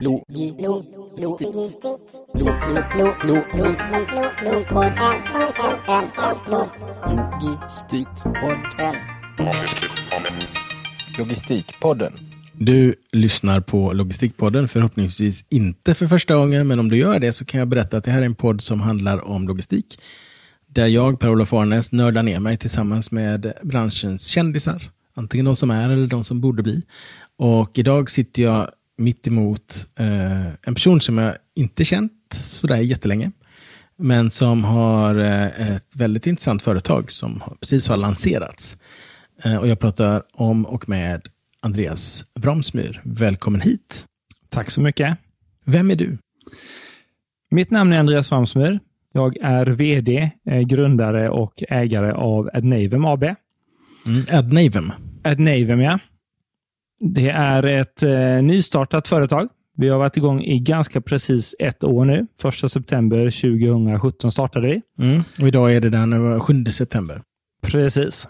Logistikpodden. Du lyssnar på Logistikpodden, förhoppningsvis inte för första gången, men om du gör det så kan jag berätta att det här är en podd som handlar om logistik. Där jag, Per-Olof Arnäs, nördar ner mig tillsammans med branschens kändisar. Antingen de som är eller de som borde bli. Och idag sitter jag mitt emot en person som jag inte känt sådär jättelänge. Men som har ett väldigt intressant företag som precis har lanserats. Och jag pratar om och med Andreas Wramsmyr. Välkommen hit. Tack så mycket. Vem är du? Mitt namn är Andreas Wramsmyr. Jag är vd, grundare och ägare av Adnavem AB. Adnavem? Adnavem, ja. Det är ett nystartat företag. Vi har varit igång i ganska precis 1 år nu. 1 september 2017 startade vi. Och idag är det den 7 september. Precis.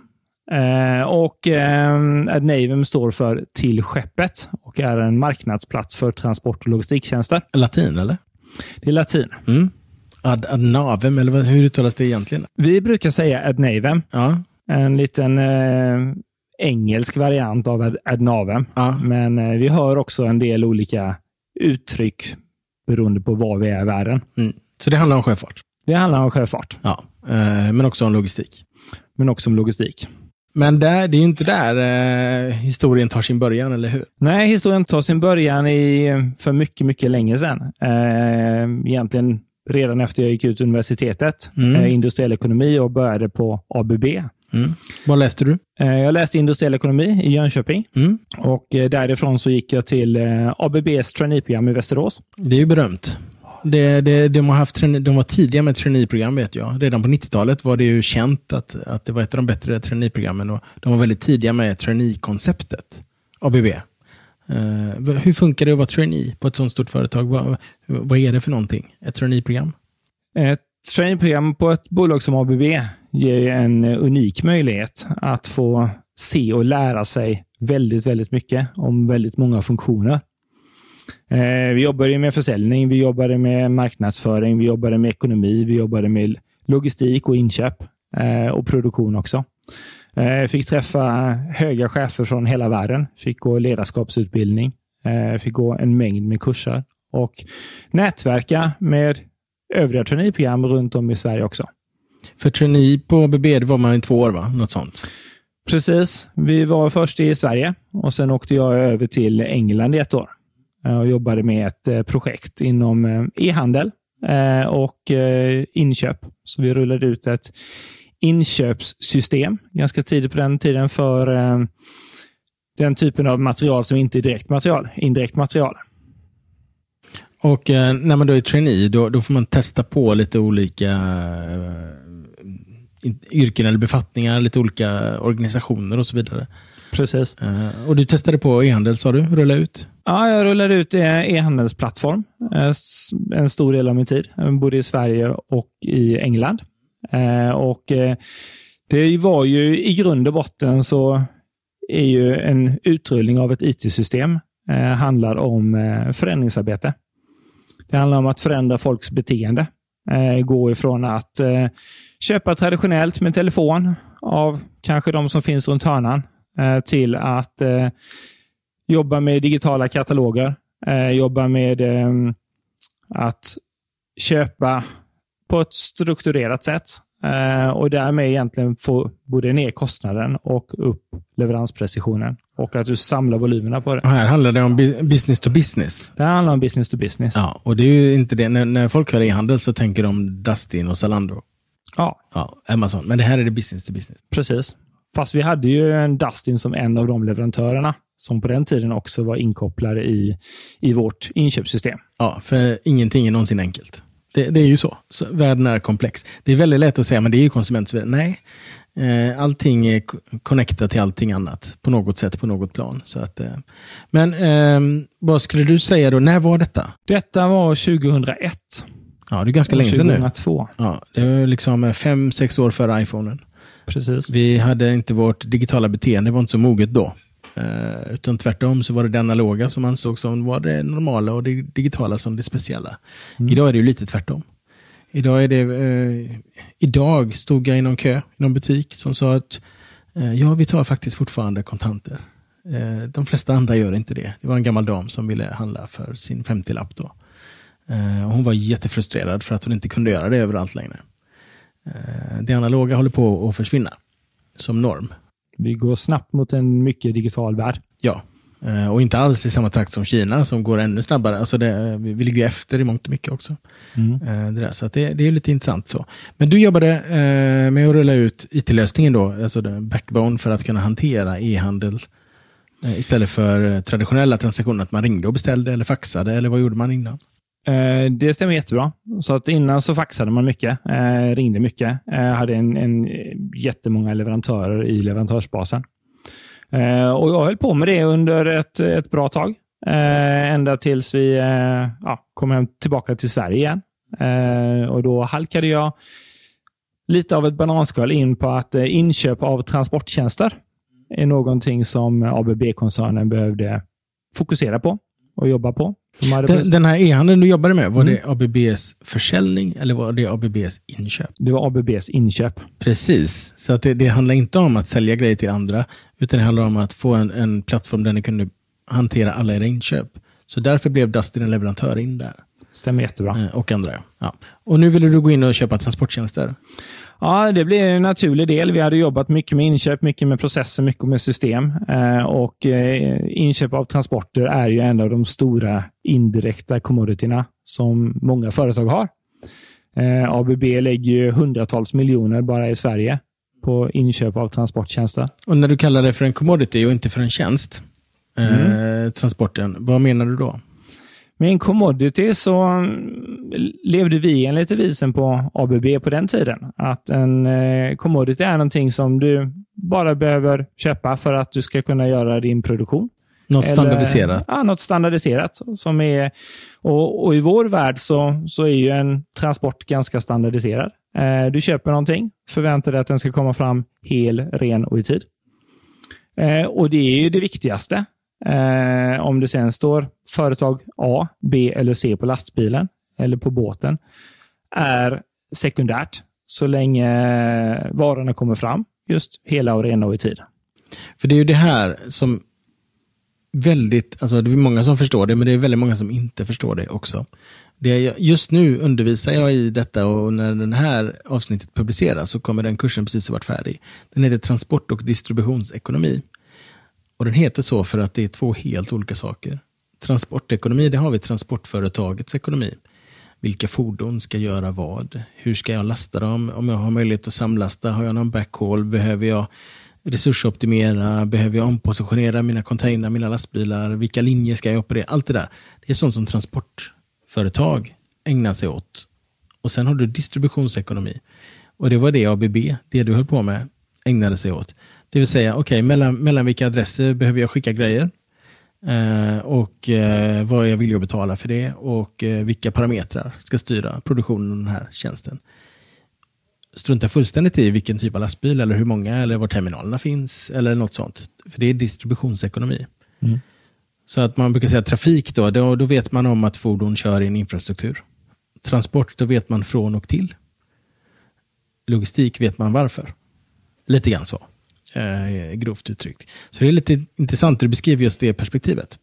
Adnavem står för Till skeppet och är en marknadsplats för transport- och logistiktjänster. Latin, eller? Det är latin. Adnavem, eller hur uttalas det egentligen? Vi brukar säga Adnavem. Ja. En liten engelsk variant av Adnavem. Ja. Men vi hör också en del olika uttryck beroende på var vi är i världen. Så det handlar om sjöfart? Det handlar om sjöfart. Ja, men också om logistik. Men det är ju inte där historien tar sin början, eller hur? Nej, historien tar sin början för mycket, mycket länge sedan. Egentligen redan efter jag gick ut universitetet. Industriell ekonomi och började på ABB. Vad läste du? Jag läste industriell ekonomi i Jönköping. Och därifrån så gick jag till ABBs traineeprogram i Västerås. Det är ju berömt. De var tidiga med traineeprogram, vet jag. Redan på 90-talet var det ju känt att det var ett av de bättre traineeprogrammen. Och de var väldigt tidiga med trainee-konceptet. ABB. Hur funkar det att vara trainee på ett sådant stort företag? Vad är det för någonting? Ett traineeprogram? Ett traineeprogram på ett bolag som ABB ger en unik möjlighet att få se och lära sig väldigt, väldigt mycket om väldigt många funktioner. Vi jobbade med försäljning, vi jobbade med marknadsföring, vi jobbade med ekonomi, vi jobbade med logistik och inköp och produktion också. Fick träffa höga chefer från hela världen, fick gå ledarskapsutbildning, fick gå en mängd med kurser och nätverka med övriga traineeprogram runt om i Sverige också. För trainee på ABB var man i 2 år, va? Något sånt. Precis, vi var först i Sverige och sen åkte jag över till England i 1 år. Och jobbade med ett projekt inom e-handel och inköp. Så vi rullade ut ett inköpssystem ganska tidigt på den tiden för den typen av material som inte är direkt material, indirekt material. Och när man då är trainee, då får man testa på lite olika yrken eller befattningar, lite olika organisationer och så vidare. Precis. Och du testade på e-handel, sa du? Rulla ut? Ja, jag rullade ut e-handelsplattform en stor del av min tid. Jag bodde i Sverige och i England. Och det var ju i grund och botten så är ju en utrullning av ett IT-system handlar om förändringsarbete. Det handlar om att förändra folks beteende. Gå ifrån att köpa traditionellt med telefon av kanske de som finns runt hörnan till att jobba med digitala kataloger, jobba med att köpa på ett strukturerat sätt och därmed egentligen få både ner kostnaden och upp leveransprecisionen och att du samlar volymerna på det. Och här handlar det om business to business. Det handlar om business to business. Ja, och det är ju inte det. När folk hör e-handel så tänker de Dustin och Zalando. Ja, Amazon. Men det här är det business to business. Precis. Fast vi hade ju en Dustin som en av de leverantörerna som på den tiden också var inkopplade i vårt inköpssystem. Ja, för ingenting är någonsin enkelt. Det är ju så. Världen är komplex. Det är väldigt lätt att säga, men det är ju konsument. Nej, allting är connectat till allting annat på något sätt, på något plan. Så att, men vad skulle du säga då? När var detta? Detta var 2001. Ja, det är ganska länge sedan nu. 2002. Ja, det var liksom 5-6 år före iPhonen. Precis. Vi hade inte vårt digitala beteende, det var inte så moget då. Utan tvärtom så var det analoga som ansågs som var det normala och det digitala som det speciella. Idag är det ju lite tvärtom. Idag stod jag i någon kö, i någon butik som sa att vi tar faktiskt fortfarande kontanter. De flesta andra gör inte det. Det var en gammal dam som ville handla för sin 50-lapp då. Och hon var jättefrustrerad för att hon inte kunde göra det överallt längre. Det analoga håller på att försvinna som norm. Vi går snabbt mot en mycket digital värld. Ja, och inte alls i samma takt som Kina som går ännu snabbare. Alltså vi ligger efter i mångt och mycket också. Så att det är lite intressant så. Men du jobbade med att rulla ut IT-lösningen då, alltså backbone för att kunna hantera e-handel istället för traditionella transaktioner, att man ringde och beställde eller faxade, eller vad gjorde man innan? Det stämmer jättebra. Så att innan så faxade man mycket, ringde mycket, hade en jättemånga leverantörer i leverantörsbasen. Och jag höll på med det under ett bra tag. Ända tills vi kom hem tillbaka till Sverige igen. Och då halkade jag lite av ett bananskal in på att inköp av transporttjänster är någonting som ABB-koncernen behövde fokusera på och jobba på. Den här e-handeln du jobbade med, var det ABBs försäljning eller var det ABBs inköp? Det var ABBs inköp. Precis, så att det handlar inte om att sälja grejer till andra, utan det handlar om att få en plattform där ni kunde hantera alla era inköp. Så därför blev Dustin en leverantör in där. Stämmer jättebra. Och andra, ja. Och nu ville du gå in och köpa transporttjänster? Ja, det blev en naturlig del. Vi hade jobbat mycket med inköp, mycket med processer, mycket med system. Och inköp av transporter är ju en av de stora indirekta commodityna som många företag har. ABB lägger ju hundratals miljoner bara i Sverige på inköp av transporttjänster. Och när du kallar det för en commodity och inte för en tjänst, transporten, vad menar du då? Med en commodity så levde vi enligt devisen på ABB på den tiden. Att en commodity är någonting som du bara behöver köpa för att du ska kunna göra din produktion. Något standardiserat? Ja, något standardiserat. Som är, och i vår värld så är ju en transport ganska standardiserad. Du köper någonting, förväntar dig att den ska komma fram hel, ren och i tid. Och det är ju det viktigaste. Om det sen står företag A, B eller C på lastbilen eller på båten är sekundärt så länge varorna kommer fram just hela och rena och i tid. För det är ju det här som alltså det är många som förstår det, men det är väldigt många som inte förstår det också. Just nu undervisar jag i detta och när den här avsnittet publiceras så kommer den kursen precis ha varit färdig. Den heter Transport- och distributionsekonomi. Och den heter så för att det är två helt olika saker. Transportekonomi, det har vi transportföretagets ekonomi. Vilka fordon ska göra vad? Hur ska jag lasta dem? Om jag har möjlighet att samlasta, har jag någon backhaul? Behöver jag resursoptimera? Behöver jag ompositionera mina container, mina lastbilar? Vilka linjer ska jag operera? Allt det där. Det är sånt som transportföretag ägnar sig åt. Och sen har du distributionsekonomi. Och det var det ABB, det du höll på med, ägnade sig åt. Det vill säga, okej, mellan vilka adresser behöver jag skicka grejer och vad jag vill betala för det och vilka parametrar ska styra produktionen av den här tjänsten. Strunta fullständigt i vilken typ av lastbil eller hur många eller var terminalerna finns eller något sånt. För det är distributionsekonomi. Så att man brukar säga trafik då vet man om att fordon kör i en infrastruktur. Transport, då vet man från och till. Logistik vet man varför. Lite grann så. Grovt uttryckt. Så det är lite intressant att du beskriver just det perspektivet.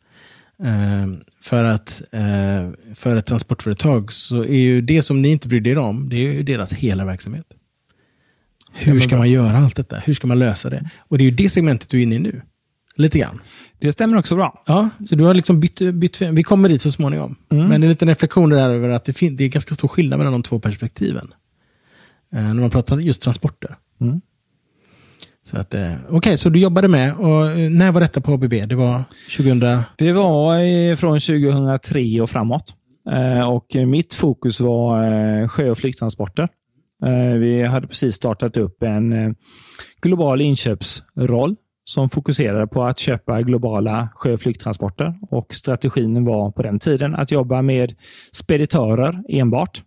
För ett transportföretag så är ju det som ni inte bryr er om, det är ju deras hela verksamhet. Hur ska man göra allt detta? Hur ska man lösa det? Och det är ju det segmentet du är inne i nu. Lite grann. Det stämmer också bra. Ja, så du har liksom bytt vi kommer dit så småningom. Men det är lite reflektioner där över att det är ganska stor skillnad mellan de två perspektiven. När man pratar just transporter. Så att, okej, så du jobbade med, och när var detta på ABB? Det var 2000? Det var från 2003 och framåt. Och mitt fokus var sjö- och flygtransporter. Vi hade precis startat upp en global inköpsroll som fokuserade på att köpa globala sjö- och flygtransporter. Och strategin var på den tiden att jobba med speditörer enbart.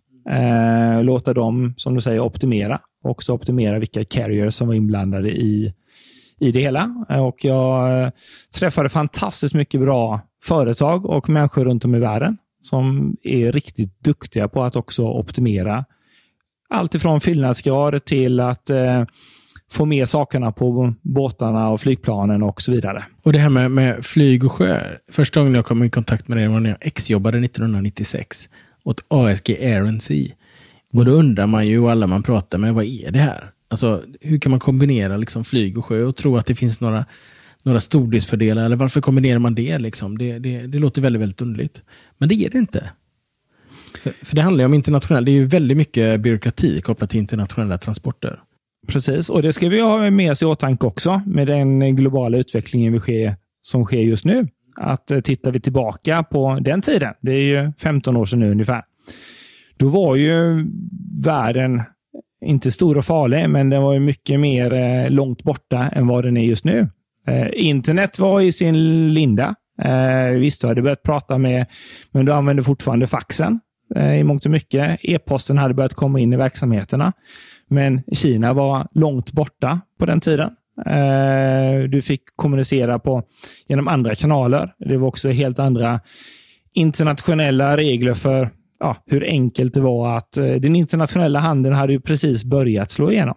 Låta dem, som du säger, optimera. Och också optimera vilka carriers som var inblandade i i det hela. Och jag träffade fantastiskt mycket bra företag och människor runt om i världen som är riktigt duktiga på att också optimera allt ifrån fyllnadsgrad till att få med sakerna på båtarna och flygplanen och så vidare. Och det här med flyg och sjö. Första gången jag kom i kontakt med det var när jag exjobbade 1996 åt ASG Air & Sea. Och då undrar man ju, alla man pratar med, vad är det här? Alltså, hur kan man kombinera liksom flyg och sjö och tro att det finns några stordriftsfördelar? Eller varför kombinerar man det? Liksom? Det låter väldigt, väldigt underligt. Men det är det inte. För det handlar ju om internationellt. Det är ju väldigt mycket byråkrati kopplat till internationella transporter. Precis, och det ska vi ha med oss i åtanke också med den globala utvecklingen som sker just nu. Att tittar vi tillbaka på den tiden, det är ju 15 år sedan nu ungefär. Då var ju världen inte stor och farlig, men den var ju mycket mer långt borta än vad den är just nu. Internet var i sin linda. Visst, du hade börjat prata med, men du använde fortfarande faxen i mångt och mycket. E-posten hade börjat komma in i verksamheterna. Men Kina var långt borta på den tiden. Du fick kommunicera genom andra kanaler. Det var också helt andra internationella regler för hur enkelt det var att den internationella handeln hade ju precis börjat slå igenom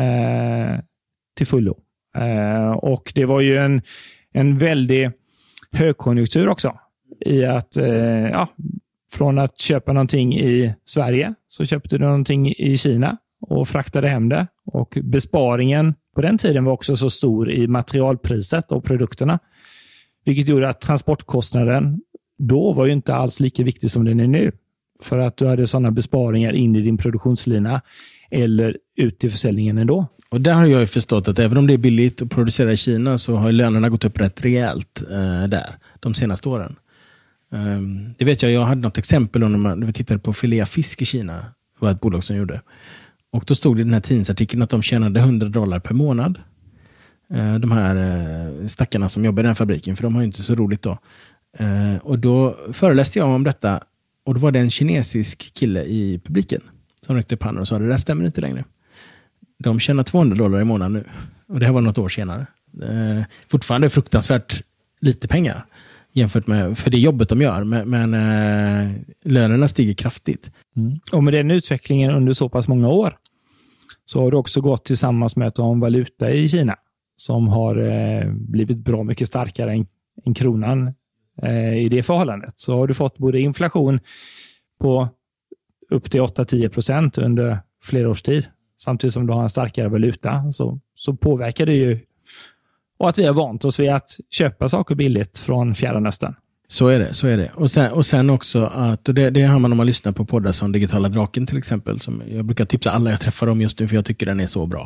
till fullo. Och det var ju en väldig högkonjunktur också i att från att köpa någonting i Sverige så köpte du någonting i Kina och fraktade hem det. Och besparingen på den tiden var också så stor i materialpriset och produkterna. Vilket gjorde att transportkostnaden då var ju inte alls lika viktig som den är nu. För att du hade sådana besparingar in i din produktionslina eller ut till försäljningen ändå. Och där har jag ju förstått att även om det är billigt att producera i Kina så har lönerna gått upp rätt rejält där de senaste åren. Det vet jag hade något exempel när vi tittade på filé fisk i Kina. Det var ett bolag som gjorde. Och då stod det i den här tidningsartikeln att de tjänade $100 per månad. De här stackarna som jobbar i den fabriken, för de har ju inte så roligt då. Och då föreläste jag om detta och då var det en kinesisk kille i publiken som räckte upp handen och sa det där stämmer inte längre. De tjänar $200 i månaden nu. Och det här var något år senare. Fortfarande fruktansvärt lite pengar jämfört med för det jobbet de gör. Men lönerna stiger kraftigt. Mm. Och med den utvecklingen under så pass många år så har det också gått tillsammans med att ha en valuta i Kina som har blivit bra mycket starkare än kronan i det förhållandet. Så har du fått både inflation på upp till 8-10% under flera års tid. Samtidigt som du har en starkare valuta så påverkar det ju. Och att vi har vant oss vid att köpa saker billigt från Fjärran Östern. Så är det. Och sen också att, och det har man om man lyssnar på poddar som Digitala Draken till exempel, som jag brukar tipsa alla jag träffar om just nu för jag tycker den är så bra.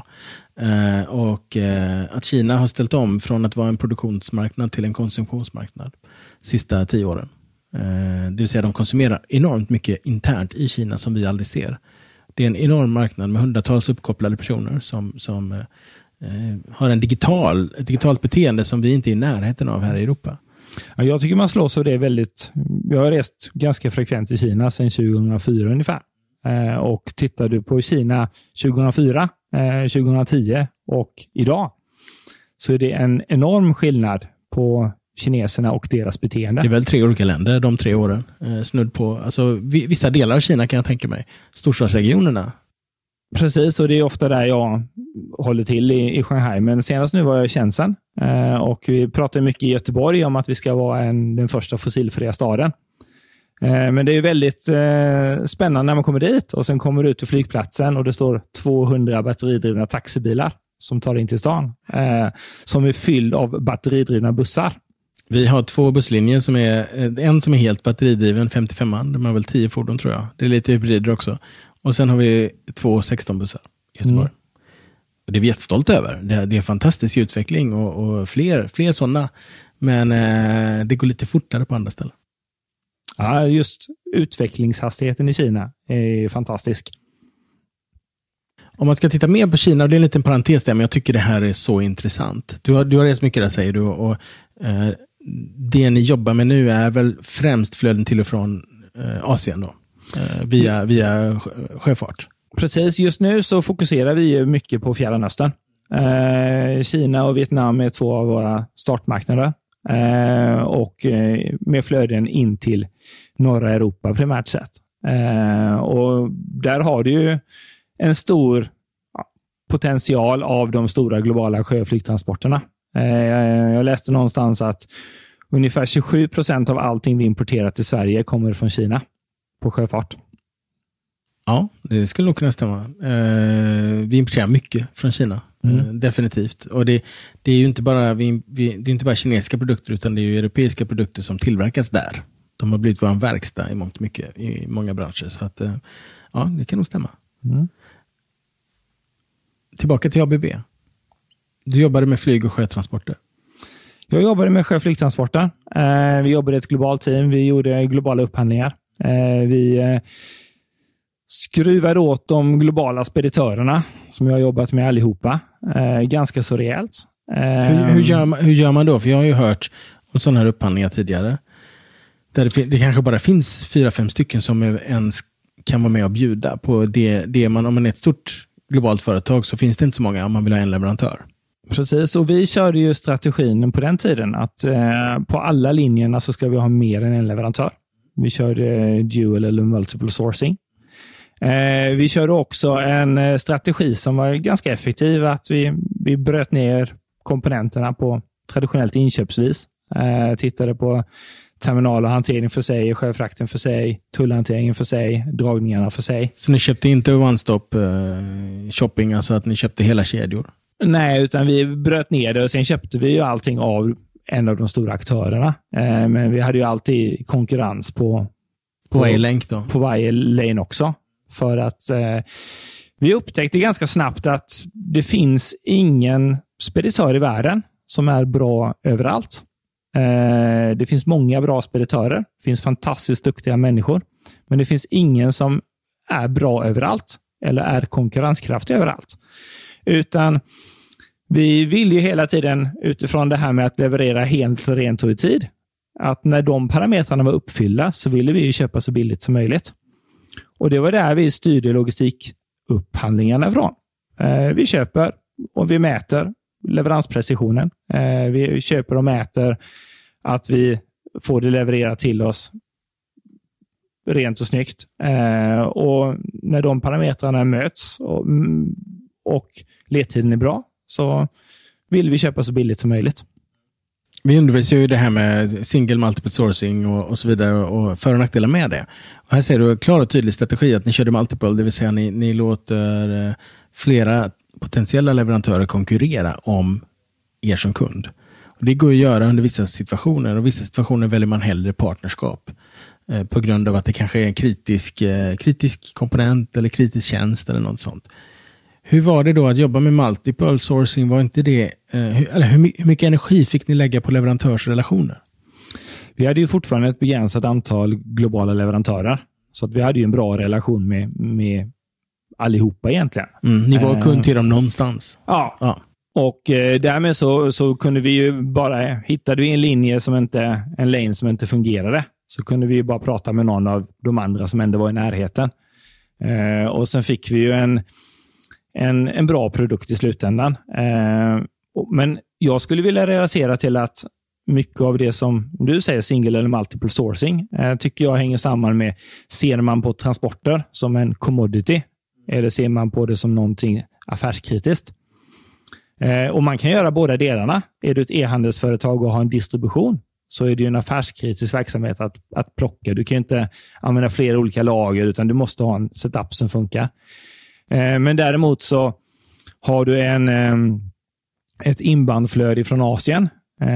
Att Kina har ställt om från att vara en produktionsmarknad till en konsumtionsmarknad sista 10 åren. Det vill säga de konsumerar enormt mycket internt i Kina som vi aldrig ser. Det är en enorm marknad med hundratals uppkopplade personer som har ett digitalt beteende som vi inte är i närheten av här i Europa. Ja, jag tycker man slås av det väldigt. Jag har rest ganska frekvent i Kina sedan 2004 ungefär. Och tittar du på Kina 2004, 2010 och idag så är det en enorm skillnad på kineserna och deras beteende. Det är väl 3 olika länder de 3 åren. Snudd på, alltså vissa delar av Kina kan jag tänka mig. Storstadsregionerna. Precis, och det är ofta där jag håller till i Shanghai. Men senast nu var jag i Shenzhen. Och vi pratar mycket i Göteborg om att vi ska vara den första fossilfria staden. Men det är väldigt spännande när man kommer dit. Och sen kommer du ut till flygplatsen och det står 200 batteridrivna taxibilar som tar in till stan. Som är fylld av batteridrivna bussar. Vi har 2 busslinjer som är en som är helt batteridriven, 55an. De har väl 10 fordon tror jag. Det är lite hybrider också. Och sen har vi 2 16-bussar i Göteborg. Och det är vi jättestolt över. Det är fantastisk utveckling och fler sådana. Men det går lite fortare på andra ställen. Ja, just utvecklingshastigheten i Kina är fantastisk. Om man ska titta mer på Kina, det är en liten parentes där, men jag tycker det här är så intressant. Du har rest mycket där säger du och det ni jobbar med nu är väl främst flöden till och från Asien då? Via sjöfart. Precis, just nu så fokuserar vi mycket på Fjärran Östern. Kina och Vietnam är 2 av våra startmarknader. Och med flöden in till norra Europa primärt sett. Och där har du ju en stor potential av de stora globala sjöflygtransporterna. Jag läste någonstans att ungefär 27% av allting vi importerar till Sverige kommer från Kina på sjöfart. Ja, det skulle nog kunna stämma. Vi importerar mycket från Kina. Definitivt. Och det är ju inte bara det är inte bara kinesiska produkter, utan det är ju europeiska produkter som tillverkas där. De har blivit vår verkstad i mångt mycket i många branscher. Så att, ja, det kan nog stämma. Tillbaka till ABB. Du jobbade med flyg- och sjötransporter. Jag jobbade med sjöflygtransporter. Vi jobbade i ett globalt team. Vi gjorde globala upphandlingar. Vi skruvade åt de globala speditörerna som jag har jobbat med allihopa. Ganska så rejält. Hur gör man då? För jag har ju hört om sådana här upphandlingar tidigare. Där det kanske bara finns 4-5 stycken som ens kan vara med och bjuda på det man, om man är ett stort globalt företag så finns det inte så många om man vill ha en leverantör. Precis, och vi körde ju strategin på den tiden att på alla linjerna så ska vi ha mer än en leverantör. Vi körde dual eller multiple sourcing. Vi körde också en strategi som var ganska effektiv, att vi bröt ner komponenterna på traditionellt inköpsvis. Tittade på terminal och hantering för sig, sjöfrakten för sig, tullhanteringen för sig, dragningarna för sig. Så ni köpte inte one-stop shopping, alltså att ni köpte hela kedjor? Nej, utan vi bröt ner det och sen köpte vi ju allting av en av de stora aktörerna. Men vi hade ju alltid konkurrens på varje länk då? På varje lane också. För att vi upptäckte ganska snabbt att det finns ingen speditör i världen som är bra överallt. Det finns många bra speditörer. Det finns fantastiskt duktiga människor. Men det finns ingen som är bra överallt eller är konkurrenskraftig överallt. Utan vi vill ju hela tiden utifrån det här med att leverera helt rent och i tid. Att när de parametrarna var uppfyllda så ville vi ju köpa så billigt som möjligt. Och det var där vi styrde logistikupphandlingarna från. Vi köper och vi mäter leveransprecisionen. Vi köper och mäter att vi får det levererat till oss rent och snyggt. Och när de parametrarna möts och ledtiden är bra så vill vi köpa så billigt som möjligt. Vi undervisar ju det här med single multiple sourcing och så vidare och för- och nackdelar med det. Och här ser du klar och tydlig strategi att ni körde multiple, det vill säga ni låter flera potentiella leverantörer konkurrera om er som kund. Och det går att göra under vissa situationer, och vissa situationer väljer man hellre partnerskap på grund av att det kanske är en kritisk komponent eller kritisk tjänst eller något sånt. Hur var det då att jobba med multiple sourcing? Var inte det, hur mycket energi fick ni lägga på leverantörsrelationer? Vi hade ju fortfarande ett begränsat antal globala leverantörer. Så att vi hade ju en bra relation med allihopa egentligen. Ni var kund till dem någonstans. Ja. Och därmed så kunde vi ju bara, hittade vi en linje en lane som inte fungerade, så kunde vi ju bara prata med någon av de andra som ändå var i närheten. Och sen fick vi ju en bra produkt i slutändan. Men jag skulle vilja relatera till att mycket av det som du säger, single eller multiple sourcing, tycker jag hänger samman med, ser man på transporter som en commodity eller ser man på det som någonting affärskritiskt. Och man kan göra båda delarna. Är du ett e-handelsföretag och har en distribution så är det ju en affärskritisk verksamhet att plocka. Du kan ju inte använda flera olika lager utan du måste ha en setup som funkar. Men däremot så har du ett inboundflöde från Asien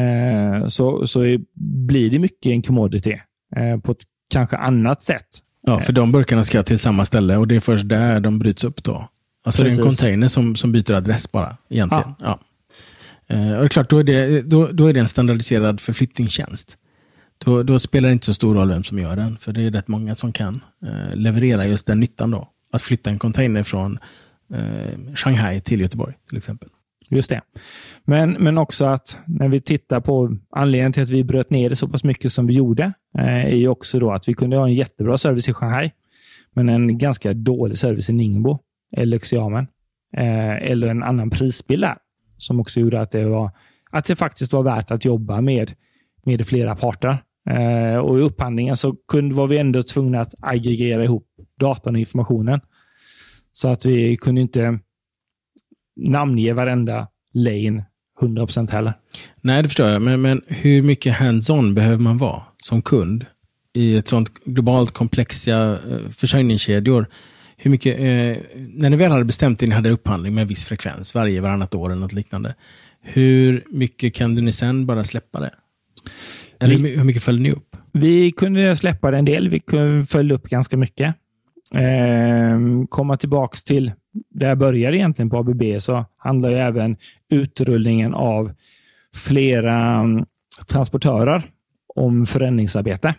så blir det mycket en commodity på ett kanske annat sätt. Ja, för de burkarna ska till samma ställe och det är först där de bryts upp då. Alltså precis. Det är en container som byter adress bara egentligen. Ja. Och det är klart, då är det en standardiserad förflyttningstjänst. Då spelar det inte så stor roll vem som gör den, för det är rätt många som kan leverera just den nyttan då. Att flytta en container från Shanghai till Göteborg till exempel. Just det. Men också att när vi tittar på anledningen till att vi bröt ner det så pass mycket som vi gjorde är ju också då att vi kunde ha en jättebra service i Shanghai men en ganska dålig service i Ningbo eller Xiamen. eller en annan prisbild där, som också gjorde att det faktiskt var värt att jobba med flera parter. Och i upphandlingen så var vi ändå tvungna att aggregera ihop datan och informationen. Så att vi kunde inte namnge varenda lane 100% heller. Nej, det förstår jag. Men hur mycket hands-on behöver man vara som kund i ett sånt globalt komplexa försörjningskedjor? Hur mycket, när ni väl hade bestämt att ni hade upphandling med en viss frekvens, varannat år eller något liknande, hur mycket kan ni sen bara släppa det? Eller hur mycket följde ni upp? Vi kunde släppa det en del. Vi kunde följa upp ganska mycket. Komma tillbaks till där jag började egentligen på ABB, så handlar ju även utrullningen av flera transportörer om förändringsarbete.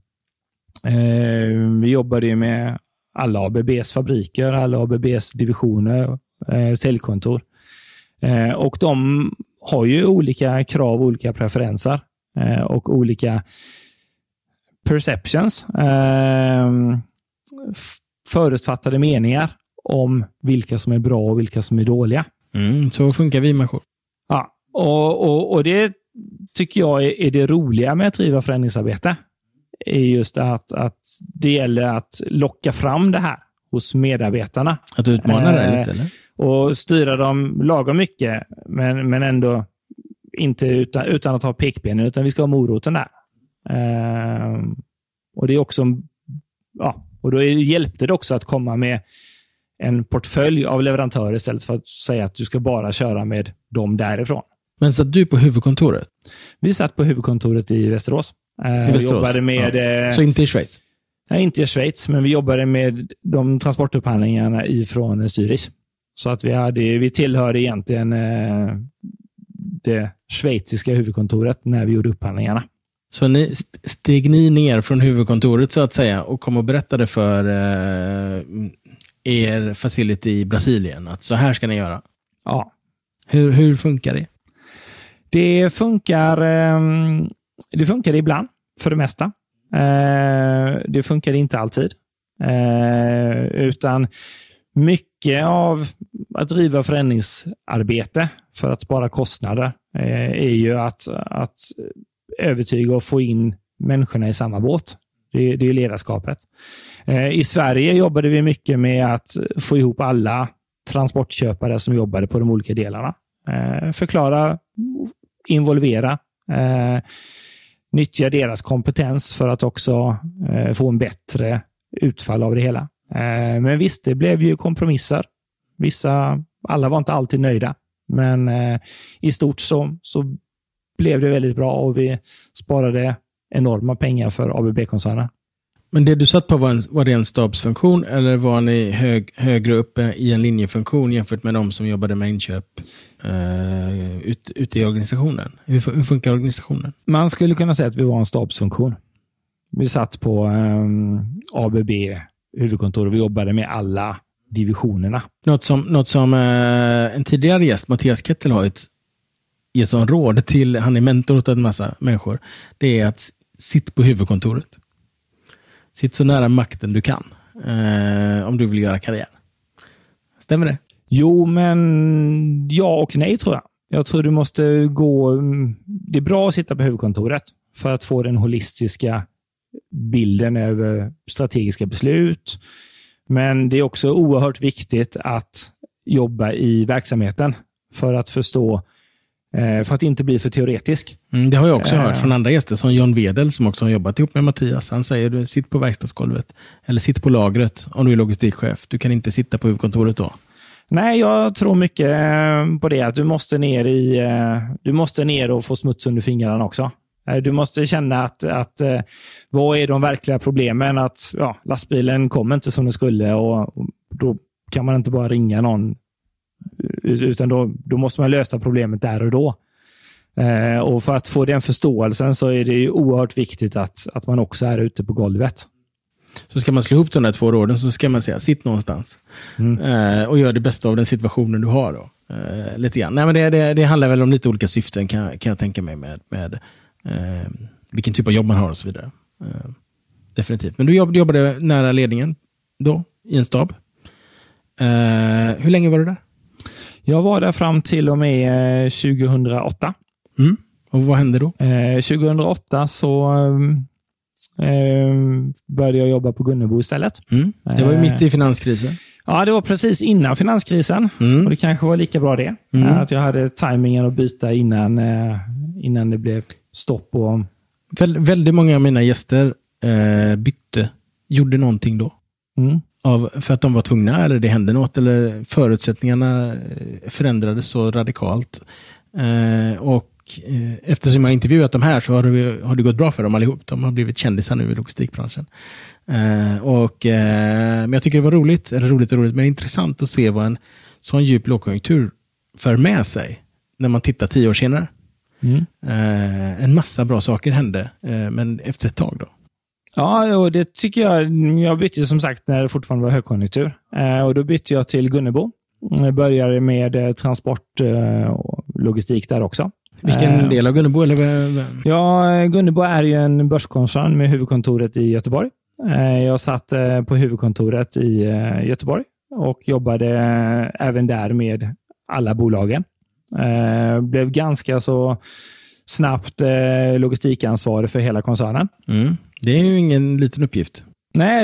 Vi jobbade ju med alla ABBs fabriker, alla ABBs divisioner, säljkontor. Och de har ju olika krav, olika preferenser och olika perceptions, förutfattade meningar om vilka som är bra och vilka som är dåliga. Så funkar vi människor. Ja, och det tycker jag är det roliga med att driva förändringsarbete. Är just att det gäller att locka fram det här hos medarbetarna. Att utmana det lite, eller? Och styra dem lagom mycket, men ändå inte utan att ha pekbenen, utan vi ska ha moroten där. Och det är också, och då hjälpte det också att komma med en portfölj av leverantörer istället för att säga att du ska bara köra med dem därifrån. Men satt du på huvudkontoret? Vi satt på huvudkontoret i Västerås. Jobbade med, Så inte i Schweiz? Nej, inte i Schweiz, men vi jobbade med de transportupphandlingarna ifrån Zürich. Så att vi tillhörde egentligen det schweiziska huvudkontoret när vi gjorde upphandlingarna. Så steg ni ner från huvudkontoret så att säga och kom och berättade för er facility i Brasilien att så här ska ni göra? Ja. Hur funkar det? Det funkar ibland, för det mesta. Det funkar inte alltid. Utan mycket av att driva förändringsarbete för att spara kostnader är ju att övertyga och få in människorna i samma båt. Det är ju ledarskapet. I Sverige jobbade vi mycket med att få ihop alla transportköpare som jobbade på de olika delarna. Förklara, involvera, nyttja deras kompetens för att också få en bättre utfall av det hela. Men visst, det blev ju kompromisser. Alla var inte alltid nöjda, men i stort så blev det väldigt bra och vi sparade enorma pengar för ABB-koncernen. Men det du satt på var det en stabsfunktion eller var ni högre uppe i en linjefunktion jämfört med de som jobbade med inköp ute i organisationen? Hur funkar organisationen? Man skulle kunna säga att vi var en stabsfunktion. Vi satt på ABB huvudkontor och vi jobbade med alla divisionerna. Något som en tidigare gäst, Mattias Kettel, har ger som råd till, han är mentor åt en massa människor, det är att sitta på huvudkontoret. Sitt så nära makten du kan om du vill göra karriär. Stämmer det? Jo, men ja och nej tror jag. Jag tror du måste gå... Det är bra att sitta på huvudkontoret för att få den holistiska bilden över strategiska beslut. Men det är också oerhört viktigt att jobba i verksamheten för att förstå, för att inte bli för teoretisk. Det har jag också hört från andra gäster, som John Wedel som också har jobbat ihop med Mattias. Han säger, du sitt på verkstadsgolvet eller sitt på lagret om du är logistikchef. Du kan inte sitta på huvudkontoret då. Nej, jag tror mycket på det. Att du måste ner och få smuts under fingrarna också. Du måste känna att vad är de verkliga problemen? Att lastbilen kommer inte som den skulle och då kan man inte bara ringa någon, utan då måste man lösa problemet där och då. Och för att få den förståelsen så är det ju oerhört viktigt att man också är ute på golvet. Så ska man slå ihop de där två råden så ska man säga, sitt någonstans. Och gör det bästa av den situationen du har då. Lite grann. Nej, men det handlar väl om lite olika syften kan jag tänka mig med vilken typ av jobb man har och så vidare. Definitivt. Men du jobbade nära ledningen då i en stab. Hur länge var du där? Jag var där fram till och med 2008. Och vad hände då? 2008 så började jag jobba på Gunnebo istället. Det var ju mitt i finanskrisen. Ja, det var precis innan finanskrisen. Och det kanske var lika bra det. Att jag hade tajmingen att byta innan det blev stopp. Och... Väldigt många av mina gäster gjorde någonting då. För att de var tvungna, eller det hände något, eller förutsättningarna förändrades så radikalt. Och eftersom jag intervjuat dem här så har det gått bra för dem allihop. De har blivit kändisar nu i logistikbranschen. Men jag tycker det var roligt, men intressant att se vad en sån djup lågkonjunktur för med sig när man tittar 10 år senare. En massa bra saker hände, men efter ett tag då. Ja, och det tycker jag bytte som sagt när det fortfarande var högkonjunktur. Och då bytte jag till Gunnebo. Jag började med transport och logistik där också. Vilken del av Gunnebo? Eller? Ja, Gunnebo är ju en börskoncern med huvudkontoret i Göteborg. Jag satt på huvudkontoret i Göteborg och jobbade även där med alla bolagen. Blev ganska så snabbt logistikansvarig för hela koncernen. Det är ju ingen liten uppgift. Nej,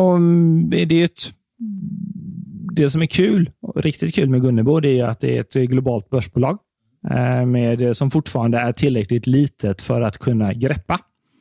det som är kul, riktigt kul med Gunnebo, det är att det är ett globalt börsbolag som fortfarande är tillräckligt litet för att kunna greppa.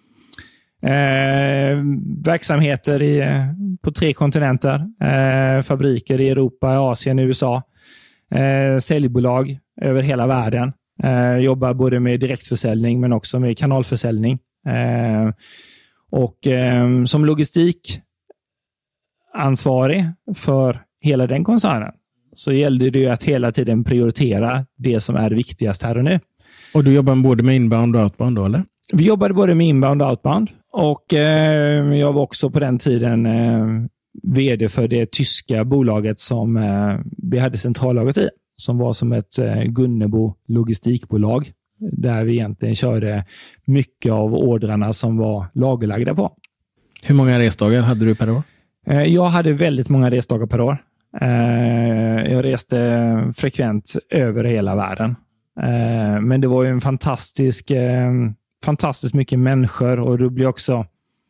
Verksamheter på 3 kontinenter, fabriker i Europa, Asien, USA, säljbolag över hela världen. Jobbar både med direktförsäljning men också med kanalförsäljning. Och som logistikansvarig för hela den koncernen så gällde det ju att hela tiden prioritera det som är viktigast här och nu. Och du jobbar både med inbound och outbound då, eller? Vi jobbade både med inbound och outbound. Och jag var också på den tiden vd för det tyska bolaget som vi hade centrallagret i. Som var som ett Gunnebo logistikbolag. Där vi egentligen körde mycket av ordrarna som var lagerlagda på. Hur många resdagar hade du per år? Jag hade väldigt många resdagar per år. Jag reste frekvent över hela världen. Men det var ju en fantastiskt mycket människor och det blev också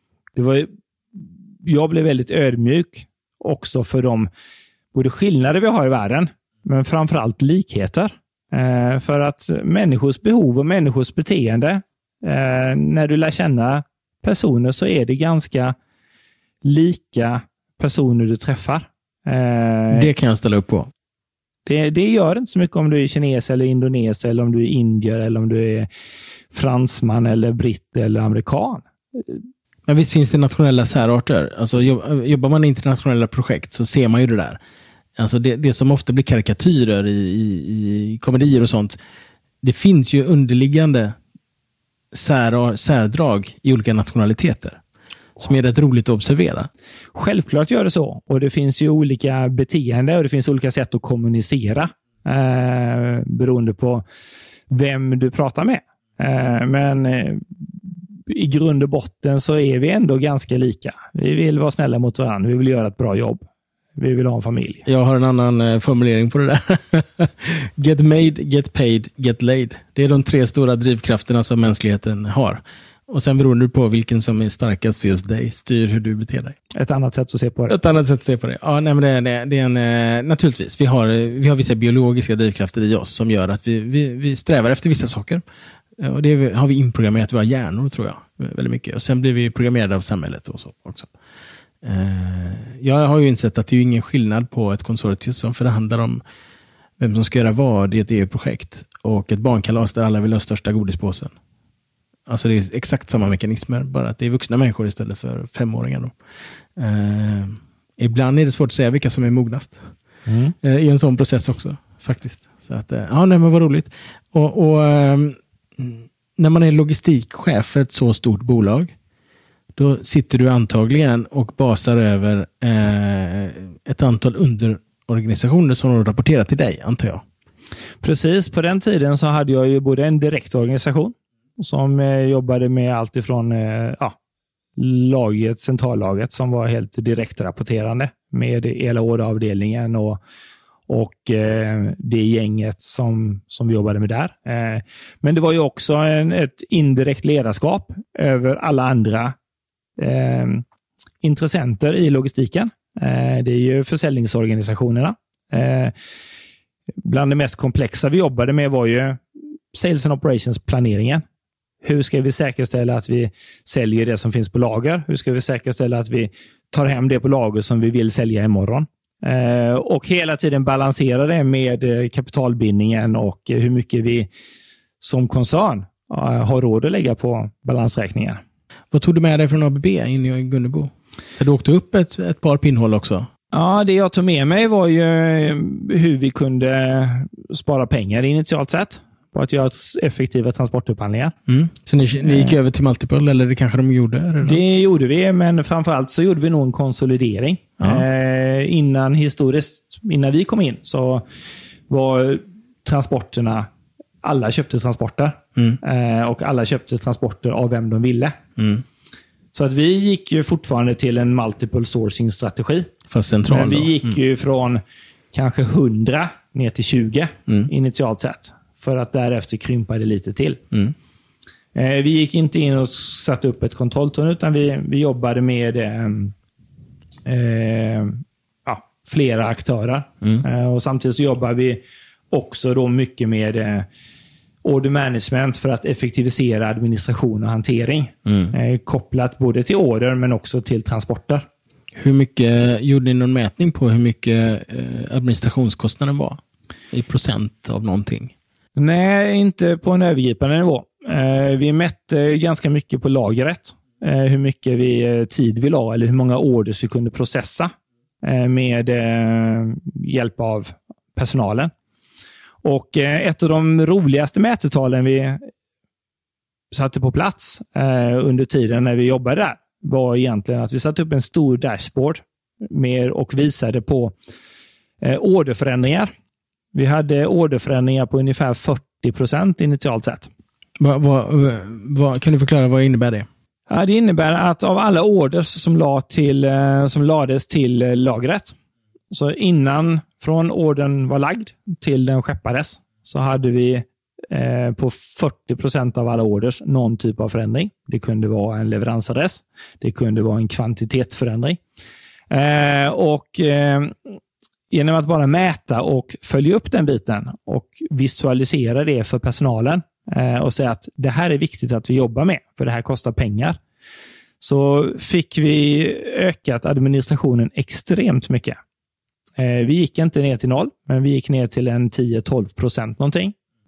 jag blev väldigt ödmjuk också för de både skillnader vi har i världen men framförallt likheter. För att människors behov och människors beteende när du lär känna personer så är det ganska lika personer du träffar. Det kan jag ställa upp på. Det gör inte så mycket om du är kines eller indones eller om du är indier eller om du är fransman eller britt eller amerikan. Men visst finns det nationella särarter. Alltså, jobbar man i internationella projekt så ser man ju det där. Alltså det som ofta blir karikatyrer i komedier och sånt. Det finns ju underliggande särdrag i olika nationaliteter. Som är rätt roligt att observera. Självklart gör det så. Och det finns ju olika beteende och det finns olika sätt att kommunicera. Beroende på vem du pratar med. Men i grund och botten så är vi ändå ganska lika. Vi vill vara snälla mot varandra. Vi vill göra ett bra jobb. Vi vill ha en familj. Jag har en annan formulering på det där. Get made, get paid, get laid. Det är de 3 stora drivkrafterna som mänskligheten har. Och sen beroende på vilken som är starkast för just dig styr hur du beter dig. Ett annat sätt att se på det. Ett annat sätt att se på det. Ja, nej, men det är en, naturligtvis. Vi har vissa biologiska drivkrafter i oss som gör att vi strävar efter vissa saker. Och det har vi inprogrammerat i våra hjärnor, tror jag. Väldigt mycket. Och sen blir vi programmerade av samhället och så också. Jag har ju insett att det är ingen skillnad på ett konsortium som förhandlar om vem som ska göra vad i ett EU-projekt och ett barnkalas där alla vill ha största godispåsen. Alltså det är exakt samma mekanismer, bara att det är vuxna människor istället för 5-åringar då. Ibland är det svårt att säga vilka som är mognast i en sån process också, faktiskt. Så att, ja, nej, men vad roligt. Och när man är logistikchef för ett så stort bolag, då sitter du antagligen och basar över ett antal underorganisationer som rapporterar till dig, antar jag. Precis, på den tiden så hade jag ju både en direkt organisation som jobbade med allt ifrån centrallaget som var helt direkt rapporterande med hela orderavdelningen och det gänget som vi jobbade med där. Men det var ju också ett indirekt ledarskap över alla andra intressenter i logistiken. Det är ju försäljningsorganisationerna. Bland det mest komplexa vi jobbade med var ju Sales and Operations-planeringen. Hur ska vi säkerställa att vi säljer det som finns på lager? Hur ska vi säkerställa att vi tar hem det på lager som vi vill sälja imorgon? Och hela tiden balansera det med kapitalbindningen och hur mycket vi som koncern har råd att lägga på balansräkningen. Vad tog du med dig från ABB in i Gunnebo? Du åkte upp ett par pinnhål också. Ja, det jag tog med mig var ju hur vi kunde spara pengar initialt sett på att göra effektiva transportupphandlingar. Så ni gick över till Multiple, eller det kanske de gjorde? Eller? Det gjorde vi, men framförallt så gjorde vi nog en konsolidering. Innan vi kom in så var transporterna, alla köpte transporter. Och alla köpte transporter av vem de ville. Så att vi gick ju fortfarande till en multiple sourcing-strategi. Fast central. Men vi gick ju från kanske 100 ner till 20 initialt sett. För att därefter krympa det lite till. Vi gick inte in och satte upp ett kontrolltorn, utan vi jobbade med flera aktörer. Och samtidigt så jobbar vi också då mycket med order management för att effektivisera administration och hantering. Kopplat både till order men också till transporter. Hur mycket, gjorde ni någon mätning på hur mycket administrationskostnaden var? I procent av någonting? Nej, inte på en övergripande nivå. Vi mätte ganska mycket på lagret. Hur mycket tid vi la eller hur många orders vi kunde processa med hjälp av personalen. Och ett av de roligaste mätetalen vi satte på plats under tiden när vi jobbade där var egentligen att vi satte upp en stor dashboard och visade på orderförändringar. Vi hade orderförändringar på ungefär 40% initialt sett. Kan du förklara vad innebär det? Ja, det innebär att av alla orders som lades till lagret, så från ordern var lagd till den skeppades, så hade vi på 40% av alla orders någon typ av förändring. Det kunde vara en leveransadress. Det kunde vara en kvantitetsförändring. Genom att bara mäta och följa upp den biten och visualisera det för personalen och säga att det här är viktigt att vi jobbar med, för det här kostar pengar, så fick vi ökat administrationen extremt mycket. Vi gick inte ner till 0, men vi gick ner till en 10-12% någonting.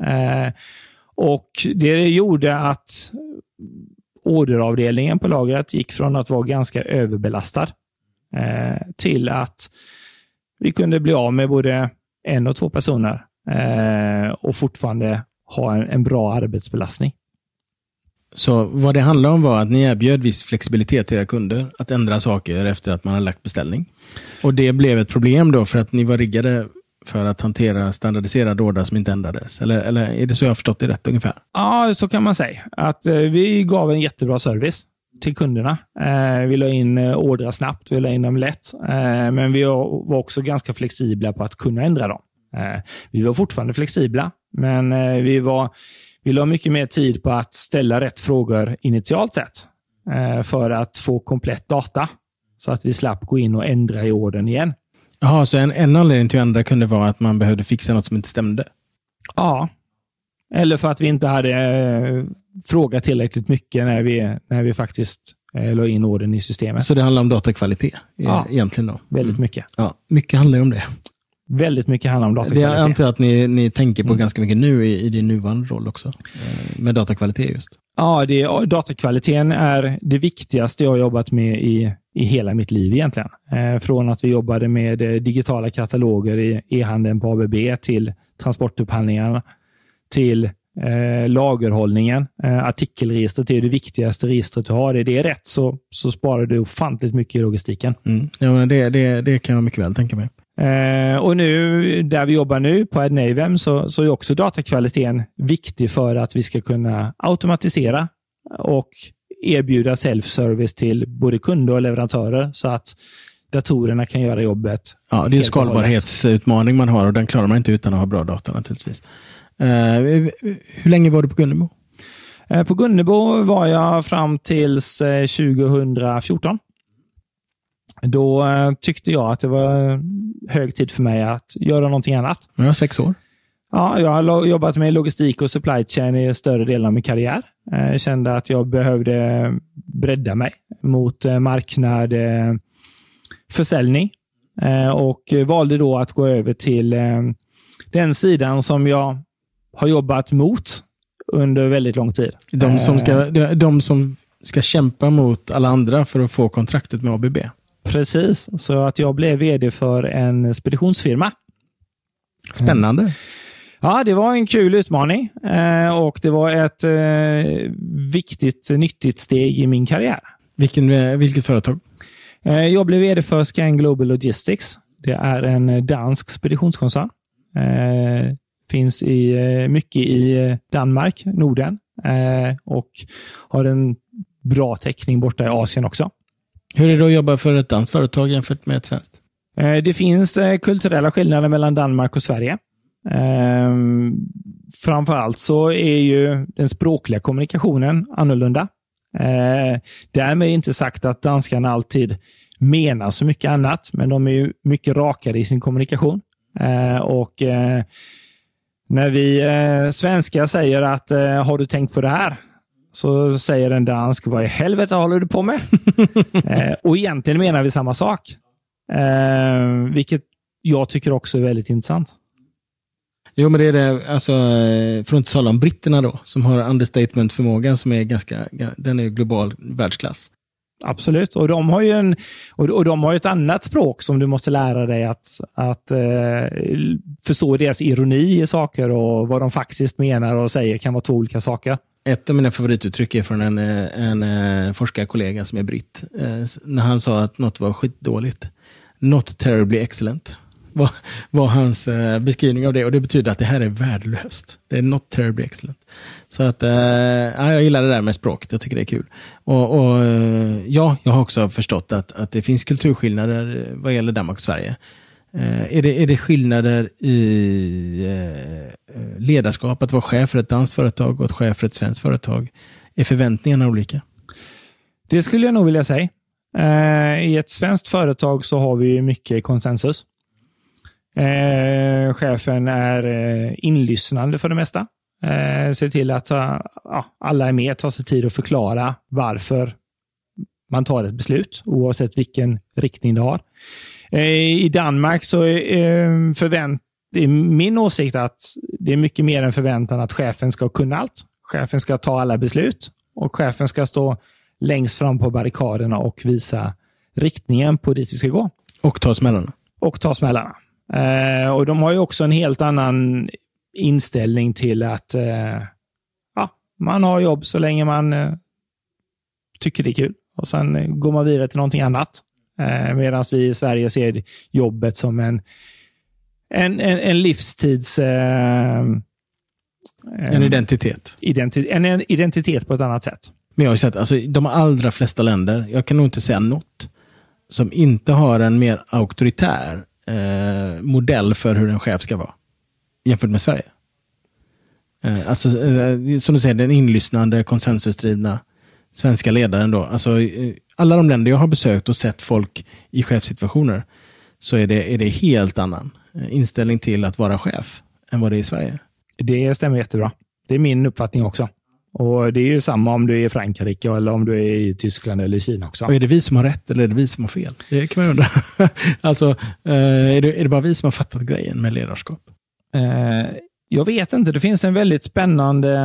Och det gjorde att orderavdelningen på lagret gick från att vara ganska överbelastad till att vi kunde bli av med både 1 och 2 personer och fortfarande ha en bra arbetsbelastning. Så vad det handlar om var att ni erbjöd viss flexibilitet till era kunder att ändra saker efter att man har lagt beställning. Och det blev ett problem då för att ni var riggade för att hantera standardiserade order som inte ändrades. Eller är det så jag har förstått det rätt ungefär? Ja, så kan man säga. Att vi gav en jättebra service till kunderna. Vi la in ordrar snabbt, vi la in dem lätt. Men vi var också ganska flexibla på att kunna ändra dem. Vi var fortfarande flexibla, men vi la mycket mer tid på att ställa rätt frågor initialt sett för att få komplett data så att vi slapp gå in och ändra i ordern igen. Jaha, så en anledning till att ändra kunde vara att man behövde fixa något som inte stämde? Ja, eller för att vi inte hade frågat tillräckligt mycket när vi faktiskt la in ordern i systemet. Så det handlar om datakvalitet egentligen då? Väldigt mycket. Ja, mycket handlar om det. Väldigt mycket handlar om datakvalitet. Det antar jag att ni tänker på ganska mycket nu i din nuvarande roll också. Med datakvalitet just. Ja, datakvaliteten är det viktigaste jag har jobbat med i hela mitt liv egentligen. Från att vi jobbade med digitala kataloger i e-handeln på ABB till transportupphandlingarna till lagerhållningen. Artikelregistret är det viktigaste registret du har. Är det rätt så sparar du ofantligt mycket i logistiken. Ja, men det kan jag mycket väl tänka mig. Och nu, där vi jobbar nu på Adnavem så är också datakvaliteten viktig för att vi ska kunna automatisera och erbjuda self-service till både kunder och leverantörer, så att datorerna kan göra jobbet. Ja, det är en skalbarhetsutmaning man har och den klarar man inte utan att ha bra data naturligtvis. Hur länge var du på Gunnebo? På Gunnebo var jag fram tills 2014. Då tyckte jag att det var hög tid för mig att göra någonting annat. Jag har 6 år. Ja, jag har jobbat med logistik och supply chain i större delen av min karriär. Jag kände att jag behövde bredda mig mot marknad, försäljning och valde då att gå över till den sidan som jag har jobbat mot under väldigt lång tid. De som ska kämpa mot alla andra för att få kontraktet med ABB. Precis, så att jag blev vd för en speditionsfirma. Spännande. Ja, det var en kul utmaning och det var ett viktigt, nyttigt steg i min karriär. Vilket företag? Jag blev vd för Scan Global Logistics. Det är en dansk speditionskoncern. Finns mycket i Danmark, Norden och har en bra täckning borta i Asien också. Hur är det att jobba för ett danskt företag jämfört med ett svenskt? Det finns kulturella skillnader mellan Danmark och Sverige. Framförallt så är ju den språkliga kommunikationen annorlunda. Därmed inte sagt att danskarna alltid menar så mycket annat, men de är ju mycket rakare i sin kommunikation. När vi svenskar säger att har du tänkt på det här? Så säger en dansk, vad i helvete håller du på med? Och egentligen menar vi samma sak. Vilket jag tycker också är väldigt intressant. Jo, men det är det, alltså, för att inte tala om britterna då, som har understatement-förmågan som är den är global världsklass. Absolut, och de har ju ett annat språk som du måste lära dig att förstå deras ironi i saker och vad de faktiskt menar och säger kan vara 2 olika saker. Ett av mina favorituttryck är från en forskarkollega som är britt. När han sa att något var skitdåligt. Not terribly excellent. Var hans beskrivning av det. Och det betyder att det här är värdelöst. Det är not terribly excellent. Så att jag gillar det där med språk. Jag tycker det är kul. Och jag har också förstått att det finns kulturskillnader vad gäller Danmark och Sverige. Är det skillnader i ledarskap att vara chef för ett danskt företag och ett chef för ett svenskt företag? Är förväntningarna olika? Det skulle jag nog vilja säga. I ett svenskt företag så har vi mycket konsensus. Chefen är inlyssnande för det mesta. Ser till att alla är med, tar sig tid att förklara varför man tar ett beslut oavsett vilken riktning det har. I Danmark så är min åsikt att det är mycket mer en förväntan att chefen ska kunna allt. Chefen ska ta alla beslut och chefen ska stå längst fram på barrikaderna och visa riktningen på dit vi ska gå. Och ta smällarna. Och de har ju också en helt annan inställning till att man har jobb så länge man tycker det är kul. Och sen går man vidare till någonting annat. Medan vi i Sverige ser jobbet som en livstids... en identitet. En identitet på ett annat sätt. Men jag har ju sett, alltså, de allra flesta länder, jag kan nog inte säga något, som inte har en mer auktoritär modell för hur en chef ska vara jämfört med Sverige. Alltså, som du säger, den inlyssnande, konsensusdrivna svenska ledaren då. Alltså, alla de länder jag har besökt och sett folk i chefsituationer så är det helt annan inställning till att vara chef än vad det är i Sverige. Det stämmer jättebra. Det är min uppfattning också. Och det är ju samma om du är i Frankrike eller om du är i Tyskland eller i Kina också. Och är det vi som har rätt eller är det vi som har fel? Det kan man undra. Alltså, är det bara vi som har fattat grejen med ledarskap? Jag vet inte. Det finns en väldigt spännande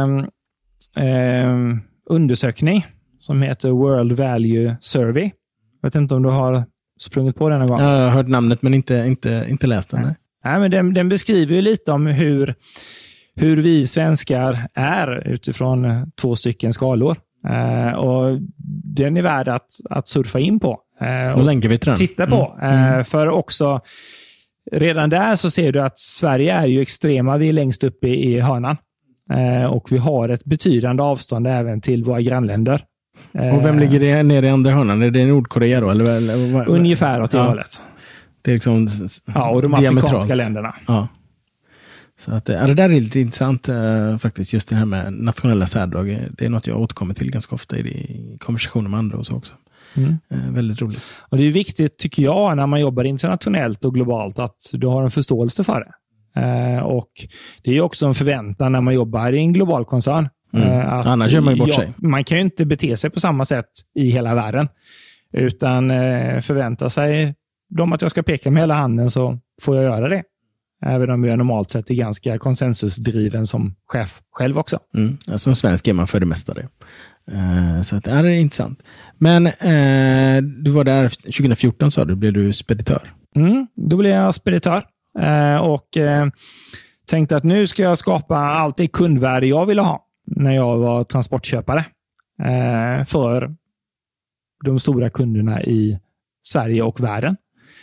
undersökning som heter World Value Survey. Jag vet inte om du har sprungit på den någon gång. Jag har hört namnet men inte läst den. Nej, men den beskriver ju lite om hur vi svenskar är utifrån 2 stycken skalor. Och den är värd att surfa in på. Och länkar vi till den. Titta på. För också redan där så ser du att Sverige är ju extrema. Vi är längst uppe i hörnan. Och vi har ett betydande avstånd även till våra grannländer. Och vem ligger nere i andra hörnan? Är det Nordkorea då? Eller ungefär åt det hållet. Det är liksom och de afrikanska länderna. Ja. Så att, det där är lite intressant faktiskt, just det här med nationella särdrag. Det är något jag återkommer till ganska ofta i konversationer med andra och så också. Väldigt roligt. Och det är viktigt, tycker jag, när man jobbar internationellt och globalt, att du har en förståelse för det. Och det är också en förväntan när man jobbar i en global koncern. Annars gör man ju bort sig. Man kan ju inte bete sig på samma sätt i hela världen. Utan förvänta sig de att jag ska peka med hela handen, så får jag göra det. Även om jag normalt sett är ganska konsensusdriven som chef själv också. Som svensk är man för det mesta det. Så att det är intressant. Men du var där 2014, sa du, blev du speditör? Då blev jag speditör. Och tänkte att nu ska jag skapa allt det kundvärde jag ville ha när jag var transportköpare för de stora kunderna i Sverige och världen.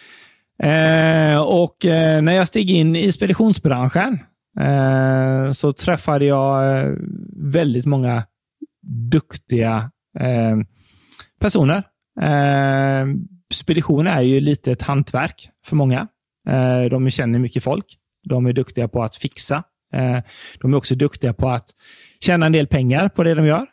Och när jag steg in i speditionsbranschen så träffade jag väldigt många duktiga personer. Spedition är ju lite ett hantverk för många. De känner mycket folk. De är duktiga på att fixa. De är också duktiga på att tjäna en del pengar på det de gör.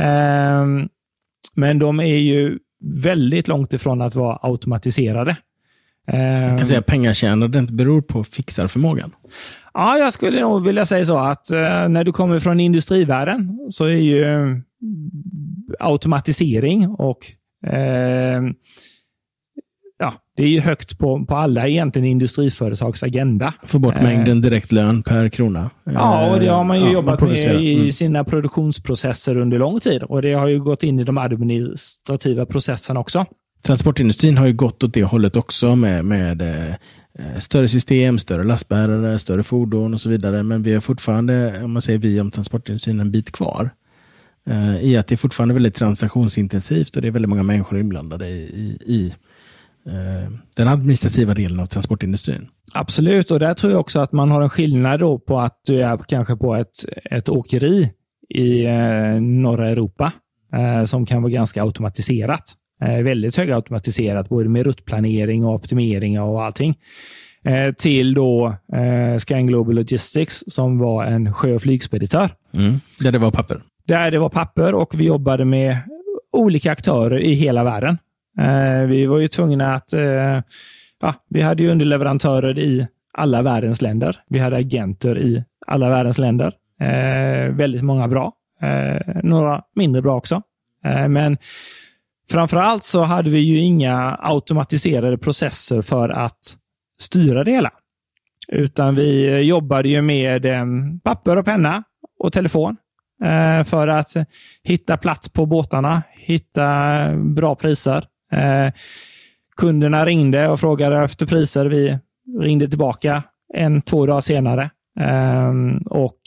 Men de är ju väldigt långt ifrån att vara automatiserade. Jag kan säga att pengatjänande inte beror på fixarförmågan. Ja, jag skulle nog vilja säga så att när du kommer från industrivärlden så är ju automatisering och det är ju högt på alla egentligen industriföretags agenda. Få bort mängden direkt lön per krona. Ja, och det har man ju jobbat med i sina produktionsprocesser under lång tid. Och det har ju gått in i de administrativa processerna också. Transportindustrin har ju gått åt det hållet också med större system, större lastbärare, större fordon och så vidare. Men vi har fortfarande, om man säger vi om transportindustrin, en bit kvar. I att det är fortfarande väldigt transaktionsintensivt och det är väldigt många människor inblandade i den administrativa delen av transportindustrin. Absolut, och där tror jag också att man har en skillnad då på att du är kanske på ett åkeri i norra Europa som kan vara ganska automatiserat. Väldigt högautomatiserat, både med ruttplanering och optimering och allting. Till då Scan Global Logistics som var en sjö- och flygspeditör. Där det var papper. Där det var papper och vi jobbade med olika aktörer i hela världen. Vi var ju tvungna att vi hade ju underleverantörer i alla världens länder. Vi hade agenter i alla världens länder. Väldigt många bra. Några mindre bra också. Men framförallt så hade vi ju inga automatiserade processer för att styra det hela. Utan vi jobbade ju med papper och penna och telefon för att hitta plats på båtarna, hitta bra priser. Kunderna ringde och frågade efter priser. Vi ringde tillbaka 1-2 dagar senare och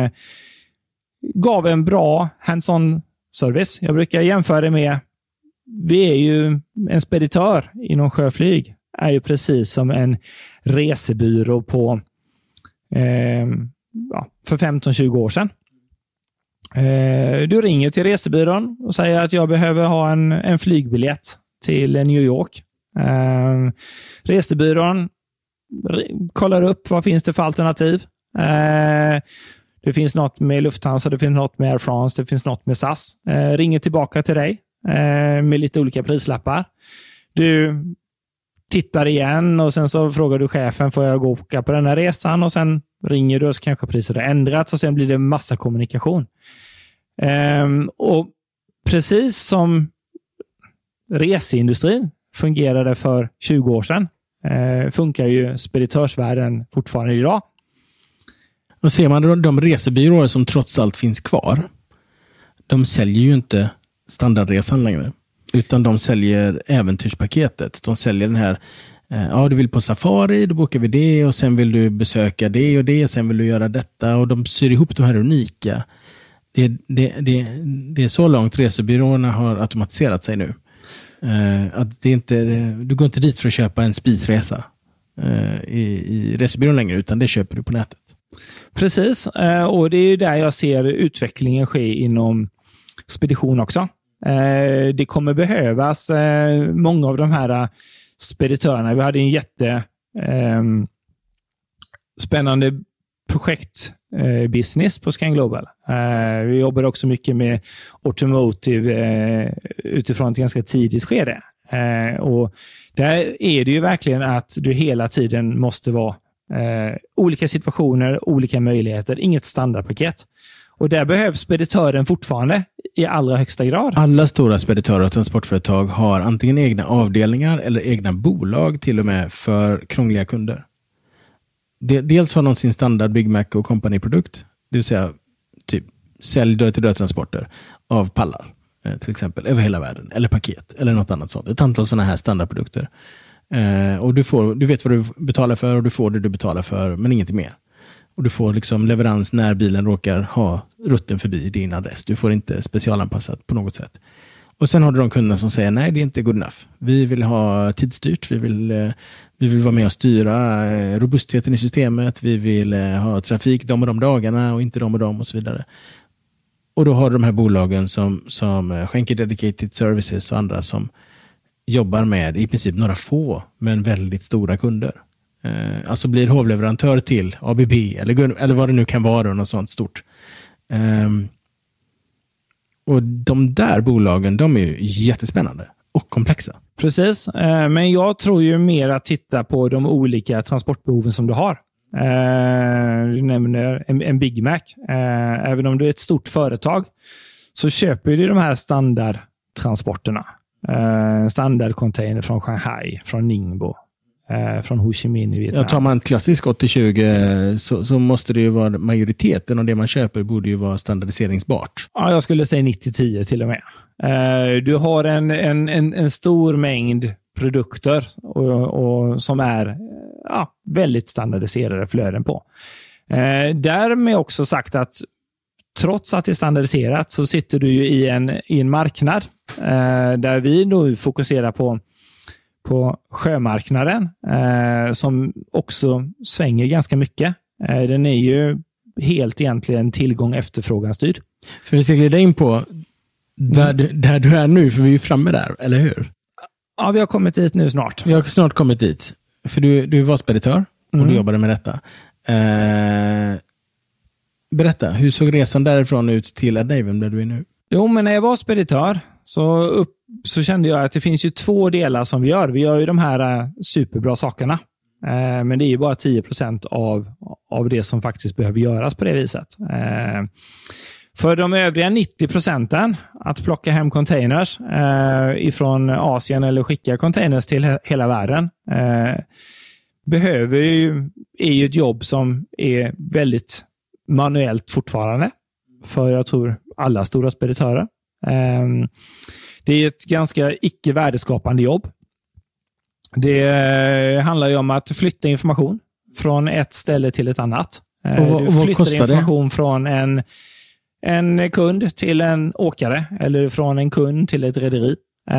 gav en bra hands-on service. Jag brukar jämföra det med, vi är ju en speditör inom sjöflyg, är ju precis som en resebyrå på för 15-20 år sedan. Du ringer till resebyrån och säger att jag behöver ha en flygbiljett till New York. Resebyrån kollar upp vad finns det för alternativ. Det finns något med Lufthansa, det finns något med Air France, det finns något med SAS. Ringer tillbaka till dig med lite olika prislappar. Du tittar igen och sen så frågar du chefen, får jag gå och åka på den här resan? Och sen ringer du och så kanske priset har ändrats och sen blir det en massa kommunikation. Och precis som reseindustrin fungerade för 20 år sedan funkar ju speditörsvärlden fortfarande idag. Och ser man de resebyråer som trots allt finns kvar, de säljer ju inte standardresan längre. Utan de säljer äventyrspaketet. De säljer den här, du vill på safari, då bokar vi det. Och sen vill du besöka det och det. Och sen vill du göra detta. Och de syr ihop de här unika. Det är så långt resebyråerna har automatiserat sig nu. Att det inte, du går inte dit för att köpa en spisresa i resebyrån längre. Utan det köper du på nätet. Precis. Och det är där jag ser utvecklingen ske inom spedition också. Det kommer behövas många av de här speditörerna. Vi hade en spännande projektbusiness på Scan Global. Vi jobbar också mycket med automotive utifrån ett ganska tidigt skede. Och där är det ju verkligen att du hela tiden måste vara olika situationer, olika möjligheter, inget standardpaket. Och där behövs speditören fortfarande i allra högsta grad. Alla stora speditörer och transportföretag har antingen egna avdelningar eller egna bolag till och med för krångliga kunder. Dels har de sin standard Big Mac och Company-produkt, det vill säga typ sälj dörr-till-dörr-transporter av pallar till exempel över hela världen, eller paket eller något annat sånt. Ett antal sådana här standardprodukter. Och du vet vad du betalar för och du får det du betalar för, men inget mer. Och du får liksom leverans när bilen råkar ha rutten förbi din adress. Du får inte specialanpassat på något sätt. Och sen har du de kunderna som säger nej, det är inte good enough. Vi vill ha tidsstyrt, vi vill vara med och styra robustheten i systemet, vi vill ha trafik de och de dagarna och inte de och de och så vidare. Och då har du de här bolagen som skänker dedicated services och andra som jobbar med i princip några få men väldigt stora kunder. Alltså blir hovleverantör till ABB eller vad det nu kan vara, något sånt stort. Och de där bolagen, de är ju jättespännande och komplexa. Precis, men jag tror ju mer att titta på de olika transportbehoven som du har. Du nämner en Big Mac. Även om du är ett stort företag så köper du de här standardtransporterna. Standardcontainer från Shanghai, från Ningbo, från Ho Chi Minh i Vietnam. Tar man klassisk 80-20 så måste det ju vara majoriteten av det man köper borde ju vara standardiseringsbart. Ja, jag skulle säga 90-10 till och med. Du har en stor mängd produkter och som är väldigt standardiserade flöden på. Därmed också sagt att trots att det är standardiserat så sitter du ju i en marknad där vi nu fokuserar på sjömarknaden som också svänger ganska mycket. Den är ju helt egentligen tillgång efterfrågan styrd. För vi ska glida in på där du är nu, för vi är framme där, eller hur? Ja, vi har kommit dit nu snart. Vi har snart kommit dit. För du var speditör och du jobbade med detta. Berätta, hur såg resan därifrån ut till Adnaven där du är nu? Jo, men när jag var speditör så kände jag att det finns ju två delar som vi gör. Vi gör ju de här superbra sakerna. Men det är ju bara 10% av det som faktiskt behöver göras på det viset. För de övriga 90% att plocka hem containers ifrån Asien eller skicka containers till hela världen är ju ett jobb som är väldigt manuellt fortfarande. För jag tror alla stora speditörer. Det är ett ganska icke-värdeskapande jobb. Det handlar ju om att flytta information från ett ställe till ett annat. Och vad kostar information från en kund till en åkare eller från en kund till ett rederi.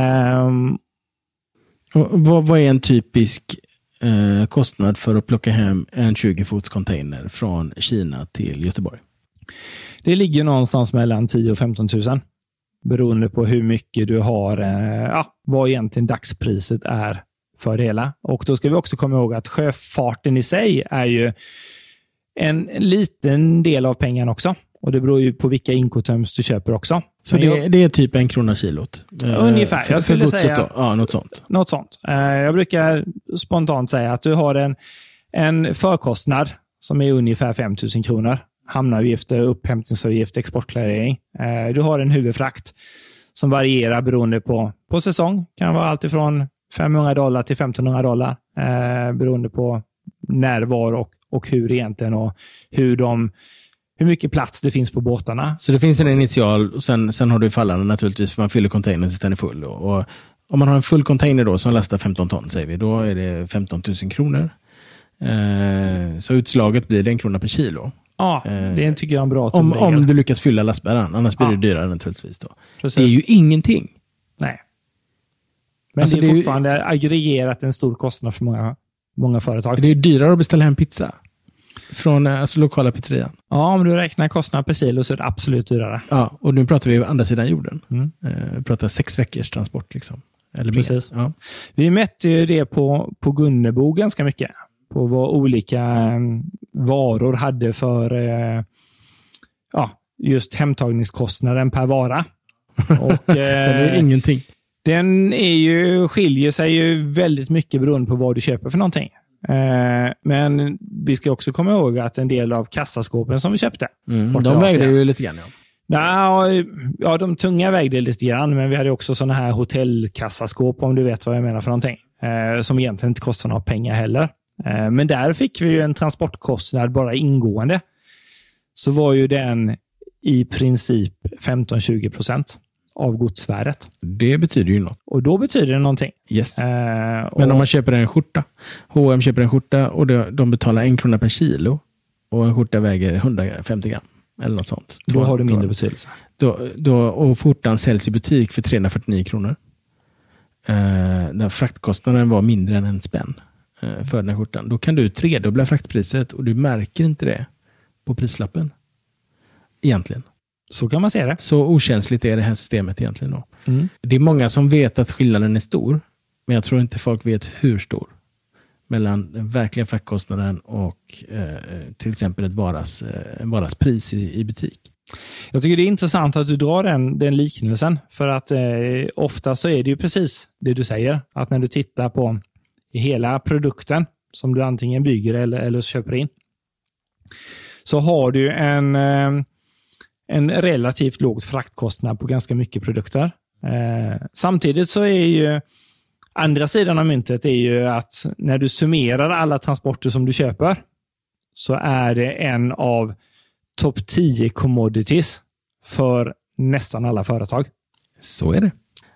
Vad är en typisk kostnad för att plocka hem en 20-fots container från Kina till Göteborg? Det ligger någonstans mellan 10 och 15 000 beroende på hur mycket du har, vad egentligen dagspriset är för det hela. Och då ska vi också komma ihåg att sjöfarten i sig är ju en liten del av pengarna också. Och det beror ju på vilka incoterms du köper också. Så det är typ 1 krona kilot? Ungefär. Jag skulle säga något sånt. Något sånt. Jag brukar spontant säga att du har en förkostnad som är ungefär 5 000 kronor. Hamnavgifter, upphämtningsavgift, exportklarering. Du har en huvudfrakt som varierar beroende på säsong. Kan vara allt ifrån $500 till $1,500 beroende på när, var och hur egentligen och hur mycket plats det finns på båtarna. Så det finns en initial och sen har du fallande naturligtvis för man fyller containern tills den är full. Och om man har en full container då som lastar 15 ton säger vi, då är det 15 000 kronor. Så utslaget blir det 1 krona per kilo. Ja, det tycker jag är en bra om du lyckas fylla lastbäraren, annars blir det dyrare naturligtvis då. Precis. Det är ju ingenting. Nej. Men alltså det är fortfarande aggregerat en stor kostnad för många företag. Det är dyrare att beställa hem pizza. Från alltså, lokala pizzerian. Ja, om du räknar kostnad per kilo så är det absolut dyrare. Ja, och nu pratar vi på andra sidan jorden. Vi pratar 6 veckors transport liksom. Eller precis. Ja. Vi mätte ju det på Gunnebo ganska mycket. På vad olika varor hade för just hämtagningskostnaden per vara. Och, den är ju ingenting. Den skiljer sig ju väldigt mycket beroende på vad du köper för någonting. Men vi ska också komma ihåg att en del av kassaskåpen som vi köpte. De vägde ju lite grann. Ja, de tunga vägde lite grann, men vi hade också sådana här hotellkassaskåp, om du vet vad jag menar för någonting. Som egentligen inte kostar några pengar heller. Men där fick vi ju en transportkostnad bara ingående. Så var ju den i princip 15-20% av godsvärdet. Det betyder ju något. Och då betyder det någonting. Yes. Men om man köper en skjorta, H&M köper en skjorta och de betalar 1 krona per kilo och en skjorta väger 150 gram eller något sånt. Då har det mindre betydelse. Och skjortan säljs i butik för 349 kronor. Där fraktkostnaden var mindre än en spänn för den här skjortan. Då kan du tredubbla fraktpriset och du märker inte det på prislappen. Egentligen. Så kan man se det. Så okänsligt är det här systemet egentligen då. Det är många som vet att skillnaden är stor, men jag tror inte folk vet hur stor mellan den verkliga fraktkostnaden och till exempel en varas pris i butik. Jag tycker det är intressant att du drar den liknelsen, för att ofta så är det ju precis det du säger, att när du tittar på hela produkten som du antingen bygger eller köper in, så har du en relativt låg fraktkostnad på ganska mycket produkter. Samtidigt så är ju andra sidan av myntet är ju att när du summerar alla transporter som du köper, så är det en av topp 10 commodities för nästan alla företag. Så är det.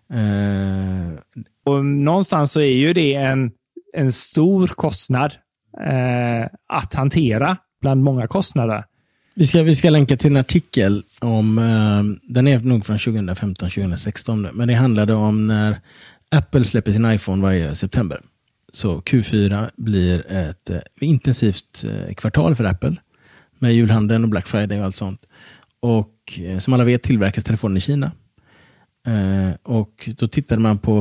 Och någonstans så är ju det en stor kostnad att hantera bland många kostnader. Vi ska länka till en artikel om, den är nog från 2015-2016, men det handlade om när Apple släpper sin iPhone varje september. Så Q4 blir ett intensivt kvartal för Apple med julhandeln och Black Friday och allt sånt. Och som alla vet tillverkas telefonen i Kina. Och då tittade man på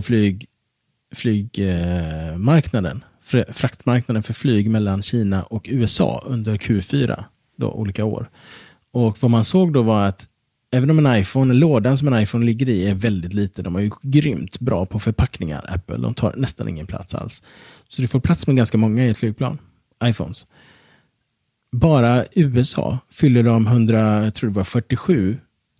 flygmarknaden, fraktmarknaden för flyg mellan Kina och USA under Q4, då, olika år. Och vad man såg då var att även om lådan som en iPhone ligger i är väldigt lite, de är ju grymt bra på förpackningar, Apple. De tar nästan ingen plats alls. Så du får plats med ganska många i ett flygplan, iPhones. Bara USA fyller de 747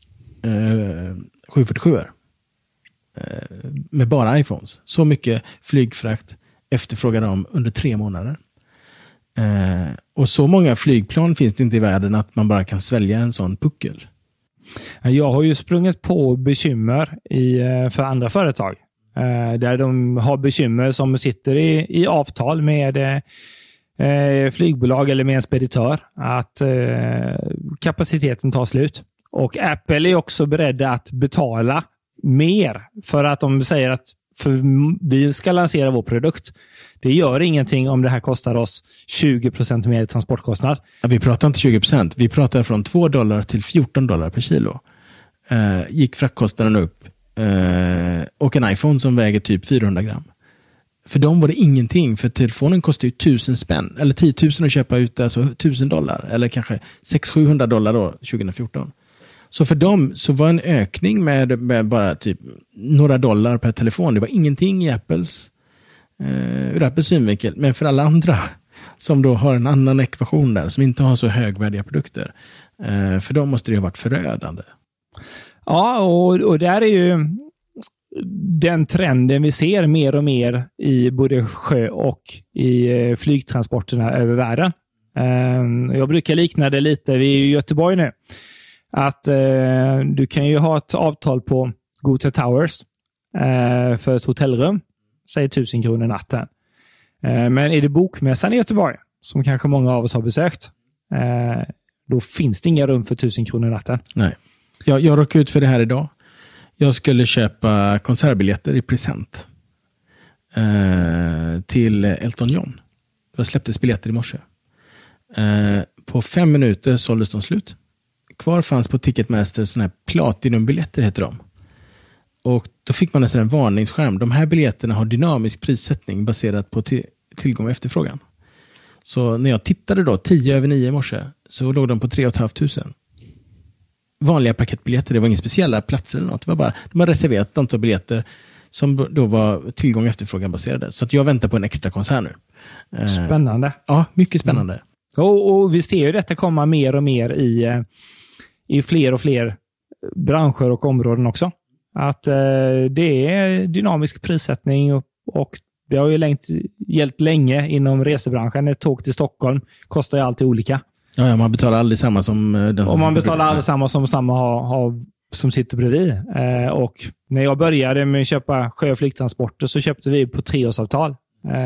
med bara iPhones. Så mycket flygfrakt efterfrågar de under 3 månader. Och så många flygplan finns det inte i världen att man bara kan svälja en sån puckel. Jag har ju sprungit på bekymmer för andra företag. Där de har bekymmer som sitter i avtal med flygbolag eller med en speditör att kapaciteten tar slut. Och Apple är också beredda att betala mer för att de säger att vi ska lansera vår produkt. Det gör ingenting om det här kostar oss 20% mer i transportkostnad. Ja, vi pratar inte 20%. Vi pratar från $2 till $14 per kilo. Gick fraktkostnaden upp. Och en iPhone som väger typ 400 gram. För dem var det ingenting. För telefonen kostar ju 1000 spänn. Eller 10 000 att köpa ut, alltså $1000. Eller kanske $600-700 då, 2014. Så för dem så var en ökning med bara typ några dollar per telefon. Det var ingenting i Apples synvinkel. Men för alla andra som då har en annan ekvation där, som inte har så högvärdiga produkter, för dem måste det ha varit förödande. Ja, och där är ju den trenden vi ser mer och mer i både sjö- och i flygtransporterna över världen. Jag brukar likna det lite, vi är i Göteborg nu, att du kan ju ha ett avtal på Gothia Towers för ett hotellrum, säg 1000 kronor natten. Men är det bokmässan i Göteborg, som kanske många av oss har besökt, då finns det inga rum för 1000 kronor natten. Nej. Jag råkade ut för det här idag. Jag skulle köpa konsertbiljetter i present till Elton John. Jag släpptes biljetter i morse. På 5 minuter såldes de slut. Kvar fanns på Ticketmaster såna här platinumbiljetter heter de. Och då fick man en varningsskärm. De här biljetterna har dynamisk prissättning baserat på tillgång och efterfrågan. Så när jag tittade då 10:09 i morse så låg de på 3 500. Vanliga parkettbiljetter, det var inga speciella platser eller något. Det var bara, de har reserverat ett antal biljetter som då var tillgång och efterfrågan baserade. Så att jag väntar på en extra konsert nu. Spännande. Ja, mycket spännande. Och vi ser ju detta komma mer och mer i fler och fler branscher och områden också. Att det är dynamisk prissättning och det har ju gällt länge inom resebranschen. Ett tåg till Stockholm kostar ju alltid olika. Ja, man betalar aldrig samma som den och man betalar aldrig samma som som sitter bredvid. Och när jag började med att köpa sjö- och flygtransporter så köpte vi på 3-årsavtal.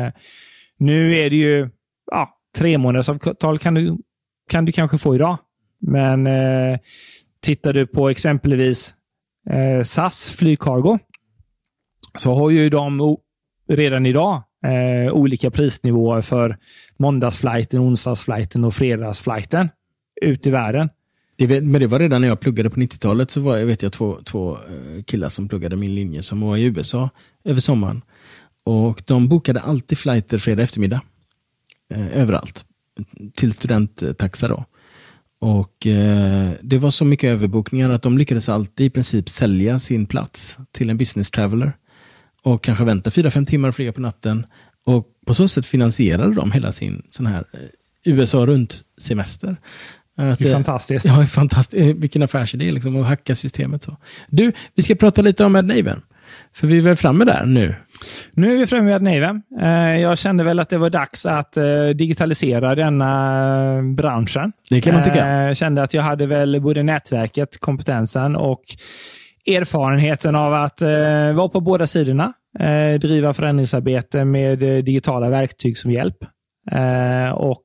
Nu är det ju 3-månadersavtal kan du kanske få idag. Men tittar du på exempelvis SAS flygcargo så har ju de redan idag olika prisnivåer för måndagsflighten, onsdagsflighten och fredagsflighten ut i världen. Men det var redan när jag pluggade på 90-talet så var jag två killar som pluggade min linje som var i USA över sommaren. Och de bokade alltid flighter fredag eftermiddag. Överallt. Till studenttaxa då. Och det var så mycket överbokningar att de lyckades alltid i princip sälja sin plats till en business traveler. Och kanske vänta 4-5 timmar och flyga på natten. Och på så sätt finansierade de hela sin sån här USA runt semester. Det är fantastiskt. Ja, fantastiskt. Vilken affärsidé liksom, att hacka systemet. Så. Du, vi ska prata lite om AdNaven. För vi är väl framme där nu. Nu är vi framme med AdNaven. Jag kände väl att det var dags att digitalisera denna branschen. Det kan man tycka. Jag kände att jag hade väl både nätverket, kompetensen och erfarenheten av att vara på båda sidorna. Driva förändringsarbete med digitala verktyg som hjälp. Och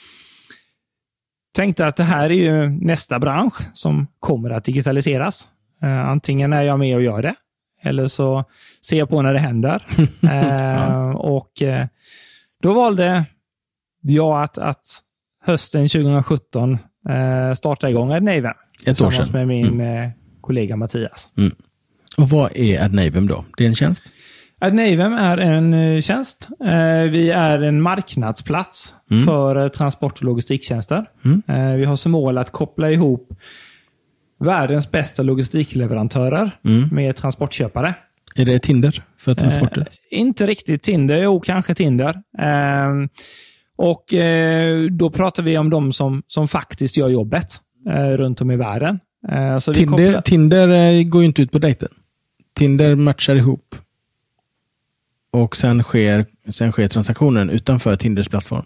tänkte att det här är ju nästa bransch som kommer att digitaliseras. Antingen är jag med och gör det. Eller så ser jag på när det händer. Och då valde jag att hösten 2017 starta igång AdNaven. Tillsammans med min kollega Mattias. Mm. Och vad är AdNaven då? Det är en tjänst? AdNaven är en tjänst. Vi är en marknadsplats för transport- och logistiktjänster. Vi har som mål att koppla ihop världens bästa logistikleverantörer med transportköpare. Är det Tinder för transporter? Inte riktigt Tinder, jo kanske Tinder. Och då pratar vi om de som faktiskt gör jobbet runt om i världen. Så Tinder går ju inte ut på dejten. Tinder matchar ihop. Och sen sker transaktionen utanför Tinders plattform.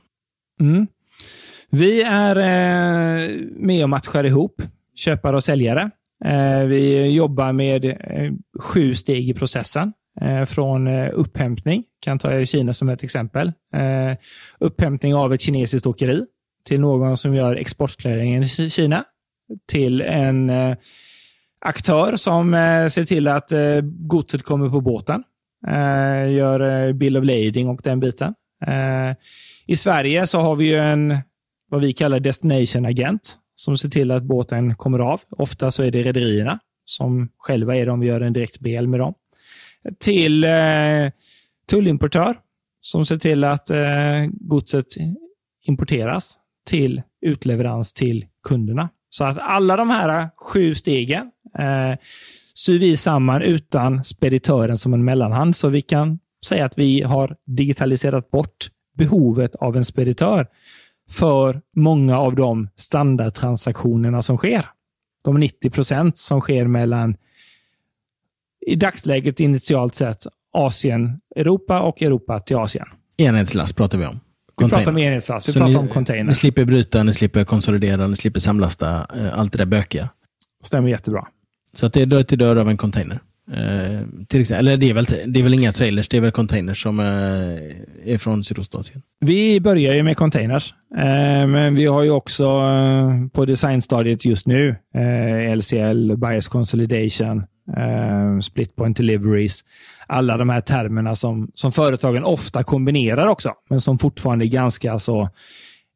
Vi är med och matchar ihop köpare och säljare. Vi jobbar med 7 steg i processen. Från upphämtning, kan ta Kina som ett exempel. Upphämtning av ett kinesiskt åkeri till någon som gör exportklädningen i Kina. Till en aktör som ser till att godset kommer på båten. Gör bill of lading och den biten. I Sverige så har vi ju vad vi kallar destination agent som ser till att båten kommer av. Ofta så är det rederierna som själva är de vi gör en direkt BL med dem. Till tullimportör som ser till att godset importeras till utleverans till kunderna. Så att alla de här 7 stegen syr vi samman utan speditören som en mellanhand. Så vi kan säga att vi har digitaliserat bort behovet av en speditör för många av de standardtransaktionerna som sker. De 90% som sker mellan i dagsläget initialt sett Asien, Europa och Europa till Asien. Enhetslast pratar vi om. Vi pratar om enhetslast, vi pratar om container. Ni slipper bryta, ni slipper konsolidera, ni slipper samlasta, allt det där bökiga. Stämmer jättebra. Så att det är dörr till dörr av en container. Till exempel, eller det är väl inga trailers, det är väl containers som är från Sydostasien. Vi börjar ju med containers, men vi har ju också på designstadiet just nu LCL, bias consolidation, split point deliveries, alla de här termerna som företagen ofta kombinerar också, men som fortfarande är ganska så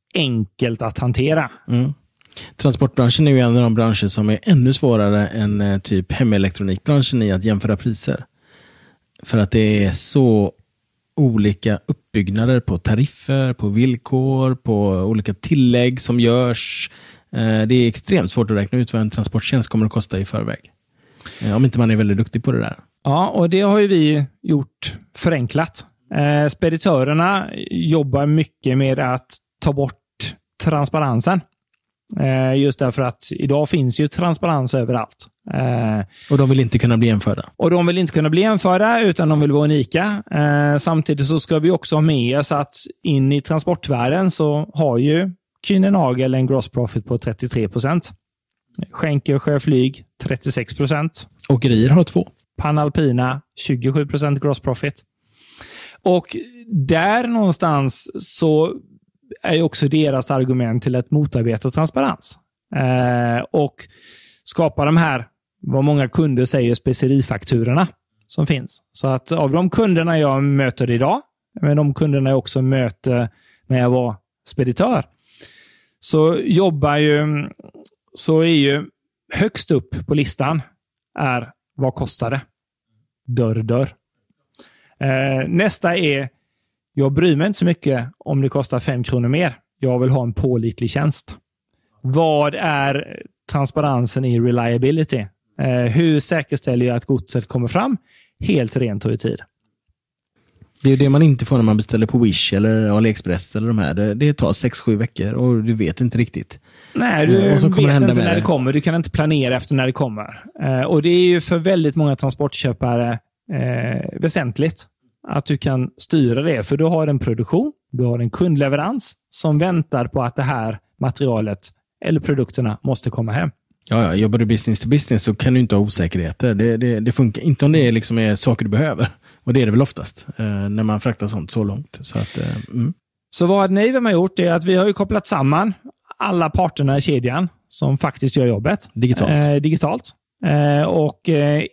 enkelt att hantera. Transportbranschen är ju en av de branscher som är ännu svårare än typ hemelektronikbranschen i att jämföra priser. För att det är så olika uppbyggnader på tariffer, på villkor, på olika tillägg som görs. Det är extremt svårt att räkna ut vad en transporttjänst kommer att kosta i förväg. Om inte man är väldigt duktig på det där. Ja, och det har ju vi gjort förenklat. Speditörerna jobbar mycket med att ta bort transparensen. Just därför att idag finns ju transparens överallt. Och de vill inte kunna bli jämförda. Och de vill inte kunna bli jämförda utan de vill vara unika. Samtidigt så ska vi också ha med oss att in i transportvärlden så har ju Kühne Nagel en gross profit på 33%. Schenker Sjöflyg 36%. Åkerier har 2. Panalpina 27% gross profit. Och där någonstans så är ju också deras argument till att motarbeta transparens. Och skapa de här, vad många kunder säger, specifakturorna som finns. Så att av de kunderna jag möter idag, men de kunderna jag också möter när jag var speditör, så är ju högst upp på listan är vad kostar det? Dörr. Nästa är jag bryr mig inte så mycket om det kostar 5 kronor mer. Jag vill ha en pålitlig tjänst. Vad är transparensen i reliability? Hur säkerställer jag att godset kommer fram helt rent och i tid? Det är det man inte får när man beställer på Wish eller AliExpress eller de här. Det tar 6-7 veckor och du vet inte riktigt. Nej, du vet inte när det kommer. Du kan inte planera efter när det kommer. Och det är ju för väldigt många transportköpare väsentligt att du kan styra det. För du har en produktion, du har en kundleverans som väntar på att det här materialet eller produkterna måste komma hem. Ja, jobbar du business to business så kan du inte ha osäkerheter. Det funkar inte om det liksom är saker du behöver. Och det är det väl oftast när man fraktar sånt så långt. Så vad Navem har gjort är att vi har ju kopplat samman alla parterna i kedjan som faktiskt gör jobbet. Digitalt. Och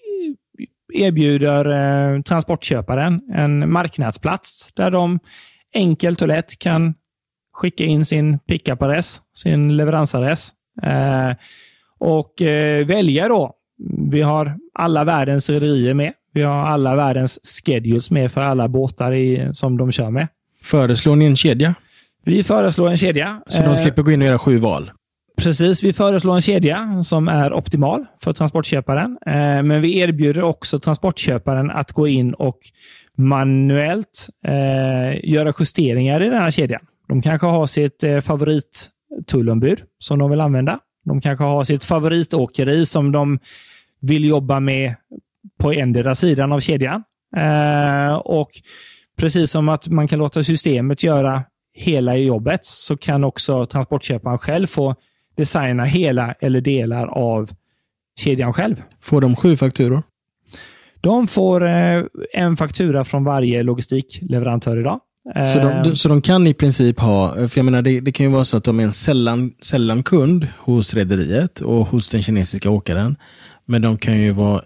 erbjuder transportköparen en marknadsplats där de enkelt och lätt kan skicka in sin pickup-adress, sin leveransadress och välja då. Vi har alla världens rederier med. Vi har alla världens schedules med för alla båtar som de kör med. Föreslår ni en kedja? Vi föreslår en kedja. Så de slipper gå in och göra 7 val? Precis, vi föreslår en kedja som är optimal för transportköparen. Men vi erbjuder också transportköparen att gå in och manuellt göra justeringar i den här kedjan. De kanske har sitt favorittullombud som de vill använda. De kanske har sitt favoritåkeri som de vill jobba med på endera sidan av kedjan. Och precis som att man kan låta systemet göra hela jobbet så kan också transportköparen själv få designa hela eller delar av kedjan själv. Får de 7 fakturor? De får en faktura från varje logistikleverantör idag. Så de kan i princip ha, för jag menar det kan ju vara så att de är en sällan kund hos rederiet och hos den kinesiska åkaren. Men de kan ju vara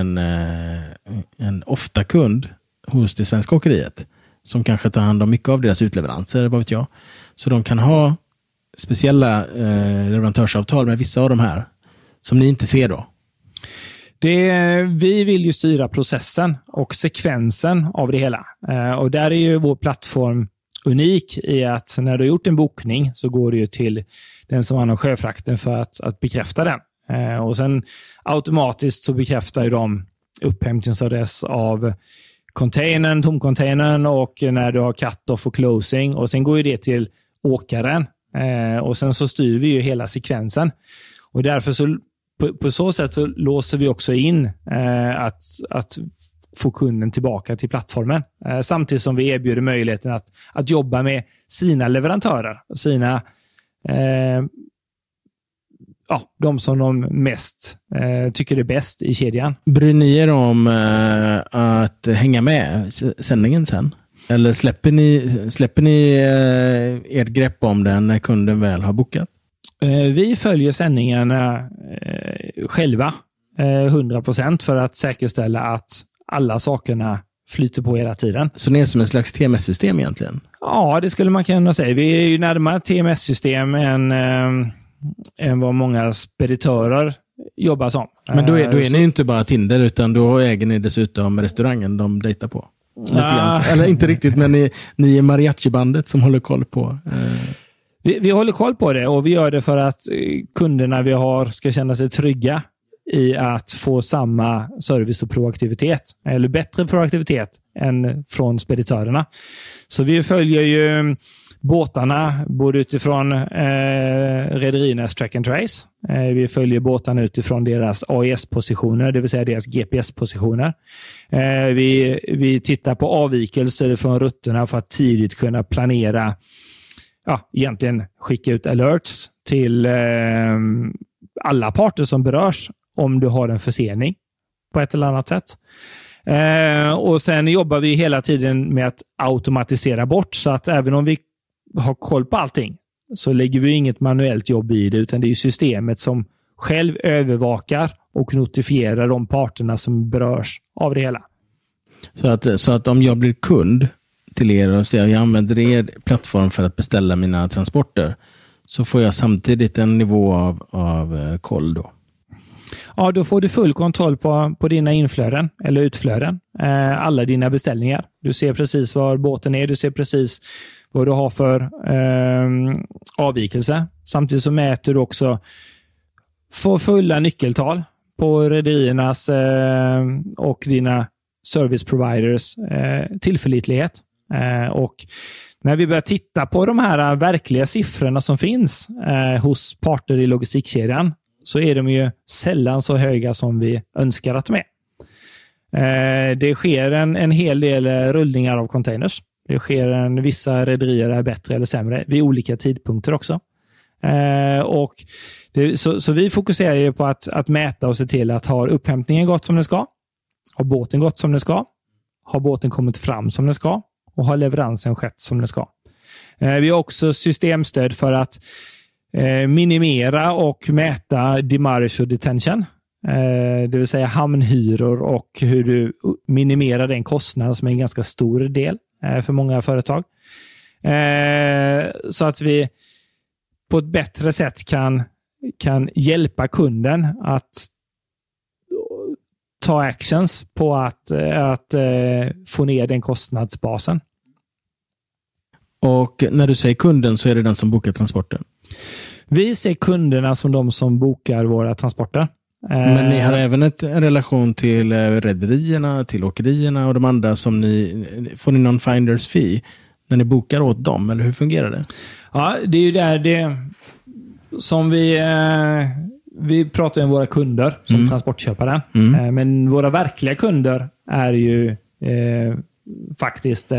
en ofta kund hos det svenska åkeriet som kanske tar hand om mycket av deras utleveranser, vad vet jag. Så de kan ha speciella leverantörsavtal med vissa av de här som ni inte ser då. Vi vill ju styra processen och sekvensen av det hela. Och där är ju vår plattform unik i att när du har gjort en bokning så går du ju till den som har sjöfrakten för att bekräfta den. Och sen automatiskt så bekräftar ju de upphämtningsadress av containern, tomcontainern och när du har cut-off och closing. Och sen går ju det till åkaren. Och sen så styr vi ju hela sekvensen. Och därför så på så sätt så låser vi också in att få kunden tillbaka till plattformen. Samtidigt som vi erbjuder möjligheten att jobba med sina leverantörer. De som de mest tycker är bäst i kedjan. Bryr ni er om att hänga med sändningen sen? Eller släpper ni ert grepp om den när kunden väl har bokat? Vi följer sändningarna själva 100% för att säkerställa att alla sakerna flyter på hela tiden. Så det är som en slags TMS-system egentligen? Ja, det skulle man kunna säga. Vi är ju närmare TMS-system än vad många speditörer jobbar som. Men då är ni inte bara Tinder, utan då äger ni dessutom restaurangen de dejtar på. Eller inte riktigt, men ni är mariachi-bandet som håller koll på... Vi håller koll på det, och vi gör det för att kunderna vi har ska känna sig trygga i att få samma service och proaktivitet, eller bättre proaktivitet än från speditörerna. Så vi följer ju båtarna både utifrån rederiernas track and trace. Vi följer båtarna utifrån deras AIS-positioner, det vill säga deras GPS-positioner. Vi tittar på avvikelser från rutterna för att tidigt kunna planera, egentligen skicka ut alerts till alla parter som berörs om du har en försening på ett eller annat sätt. Och sen jobbar vi hela tiden med att automatisera bort, så att även om vi har koll på allting så lägger vi inget manuellt jobb i det, utan det är systemet som själv övervakar och notifierar de parterna som berörs av det hela. Så att om jag blir kund till er och säger att jag använder er plattform för att beställa mina transporter, så får jag samtidigt en nivå av koll då? Ja, då får du full kontroll på dina inflöden eller utflöden. Alla dina beställningar. Du ser precis var båten är. Du ser precis vad du har för avvikelse. Samtidigt så mäter du också för fulla nyckeltal på rederiernas och dina service providers tillförlitlighet. Och när vi börjar titta på de här verkliga siffrorna som finns hos parter i logistikkedjan, så är de ju sällan så höga som vi önskar att de är. Det sker en hel del rullningar av containers. Det sker vissa rederier är bättre eller sämre vid olika tidpunkter också. Så vi fokuserar ju på att mäta och se till att ha upphämtningen gått som den ska, har båten gått som den ska, har båten kommit fram som den ska och har leveransen skett som den ska. Vi har också systemstöd för att minimera och mäta demurrage och detention. Det vill säga hamnhyror och hur du minimerar den kostnad som är en ganska stor del för många företag. Så att vi på ett bättre sätt kan hjälpa kunden att ta actions på att få ner den kostnadsbasen. Och när du säger kunden, så är det den som bokar transporten? Vi ser kunderna som de som bokar våra transporter. Men ni har även en relation till rederierna, till åkerierna och de andra som får ni någon finders fee när ni bokar åt dem, eller hur fungerar det? Ja, det är ju där det som vi pratar om våra kunder som transportköpare. Men våra verkliga kunder är ju faktiskt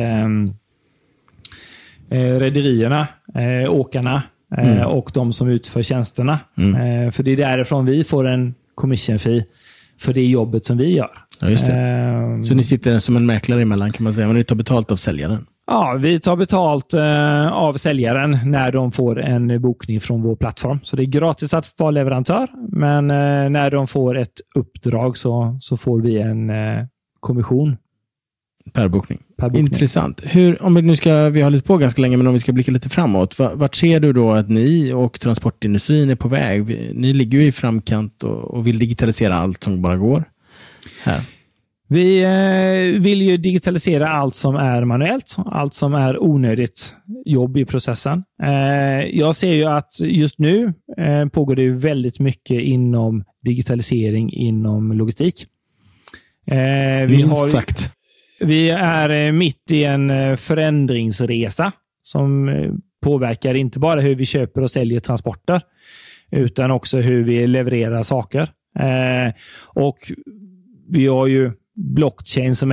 rederierna, åkarna och de som utför tjänsterna. För det är därifrån vi får en commission fee för det jobbet som vi gör. Ja, just det. Så ni sitter som en mäklare emellan, kan man säga, men ni tar betalt av säljaren? Ja, vi tar betalt av säljaren när de får en bokning från vår plattform. Så det är gratis att vara leverantör, men när de får ett uppdrag så får vi en kommission. Per bokning. Intressant. Vi har hållit på ganska länge, men om vi ska blicka lite framåt, vart ser du då att ni och transportindustrin är på väg? Ni ligger ju i framkant och vill digitalisera allt som bara går här. Vi vill ju digitalisera allt som är manuellt, allt som är onödigt jobb i processen. Jag ser ju att just nu pågår det väldigt mycket inom digitalisering inom logistik. Minst sagt. Vi är mitt i en förändringsresa som påverkar inte bara hur vi köper och säljer transporter, utan också hur vi levererar saker. Och vi har ju blockchain som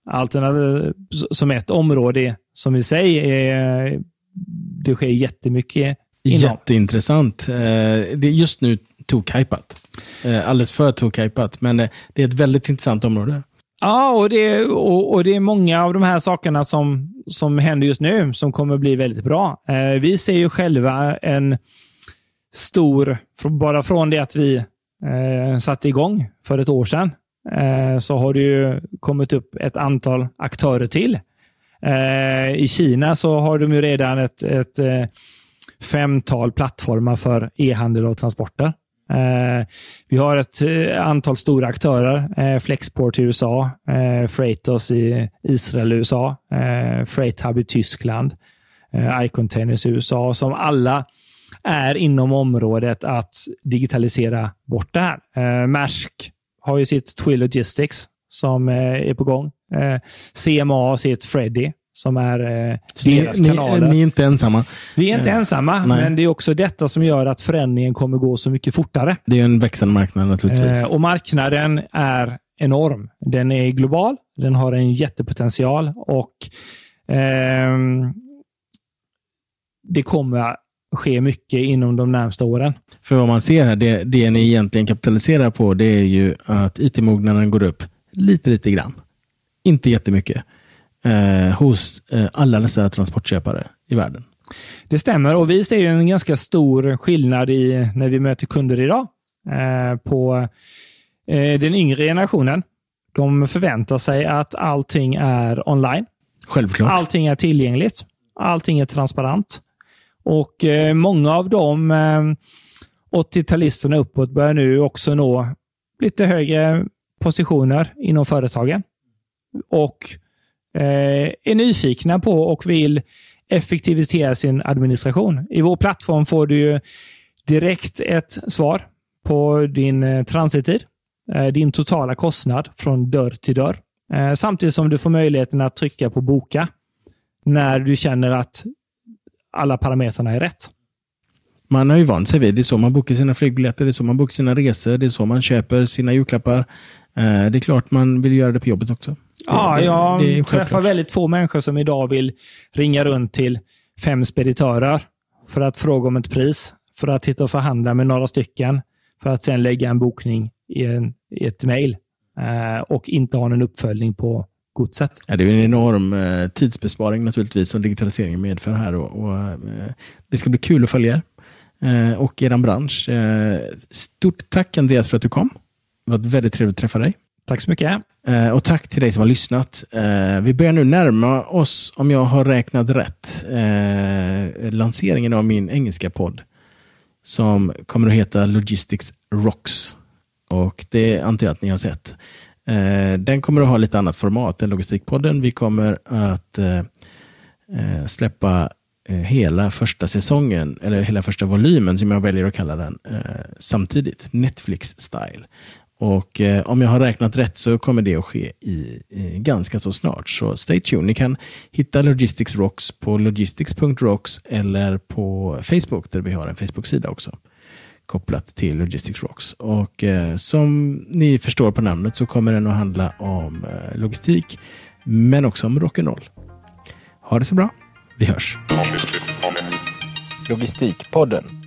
ett område som i sig det sker jättemycket inom. Jätteintressant. Det är just nu tokhypat. Alldeles för tokhypat, men det är ett väldigt intressant område. Ja, och det är många av de här sakerna som händer just nu som kommer bli väldigt bra. Vi ser ju själva en stor, bara från det att vi satte igång för ett år sedan, så har det ju kommit upp ett antal aktörer till. I Kina så har de ju redan ett 5-tal plattformar för e-handel och transporter. Vi har ett antal stora aktörer. Flexport i USA, Freightos i Israel, USA, Freight Hub i Tyskland, iContainers i USA, som alla är inom området att digitalisera bort det här. Maersk har ju sitt Twill Logistics som är på gång. CMA har sitt Freddy som är deras kanaler. Ni är inte ensamma. Vi är inte ensamma, men det är också detta som gör att förändringen kommer gå så mycket fortare. Det är en växande marknad naturligtvis. Och marknaden är enorm. Den är global, den har en jättepotential och det kommer ske mycket inom de närmsta åren. För vad man ser här, det ni egentligen kapitaliserar på, det är ju att IT-mognaden går upp lite grann. Inte jättemycket. Hos alla dessa transportköpare i världen. Det stämmer, och vi ser ju en ganska stor skillnad när vi möter kunder idag på den yngre generationen. De förväntar sig att allting är online. Självklart. Allting är tillgängligt. Allting är transparent. Och många av de 80-talisterna uppåt börjar nu också nå lite högre positioner inom företagen. Och är nyfikna på och vill effektivisera sin administration. I vår plattform får du ju direkt ett svar på din transittid, din totala kostnad från dörr till dörr. Samtidigt som du får möjligheten att trycka på boka när du känner att alla parametrarna är rätt. Man har ju vant sig vid. Det är så man bokar sina flygbiljetter, det är så man bokar sina resor, det är så man köper sina julklappar. Det är klart man vill göra det på jobbet också. Jag träffar väldigt få människor som idag vill ringa runt till 5 speditörer för att fråga om ett pris, för att titta och förhandla med några stycken, för att sen lägga en bokning i ett mejl och inte ha en uppföljning på godset. Ja, det är en enorm tidsbesparing naturligtvis som digitaliseringen medför här och det ska bli kul att följa och er bransch. Stort tack Andreas för att du kom. Det var väldigt trevligt att träffa dig. Tack så mycket. Och tack till dig som har lyssnat. Vi börjar nu närma oss, om jag har räknat rätt, lanseringen av min engelska podd som kommer att heta Logistics Rocks. Och det antar jag att ni har sett. Den kommer att ha lite annat format än Logistikpodden. Vi kommer att släppa hela första säsongen, eller hela första volymen som jag väljer att kalla den, samtidigt. Netflix-style. Och om jag har räknat rätt så kommer det att ske i ganska så snart. Så stay tuned. Ni kan hitta Logistics Rocks på logistics.rocks eller på Facebook där vi har en Facebook-sida också kopplat till Logistics Rocks. Och som ni förstår på namnet så kommer den att handla om logistik men också om rock'n'roll. Ha det så bra. Vi hörs. Logistikpodden.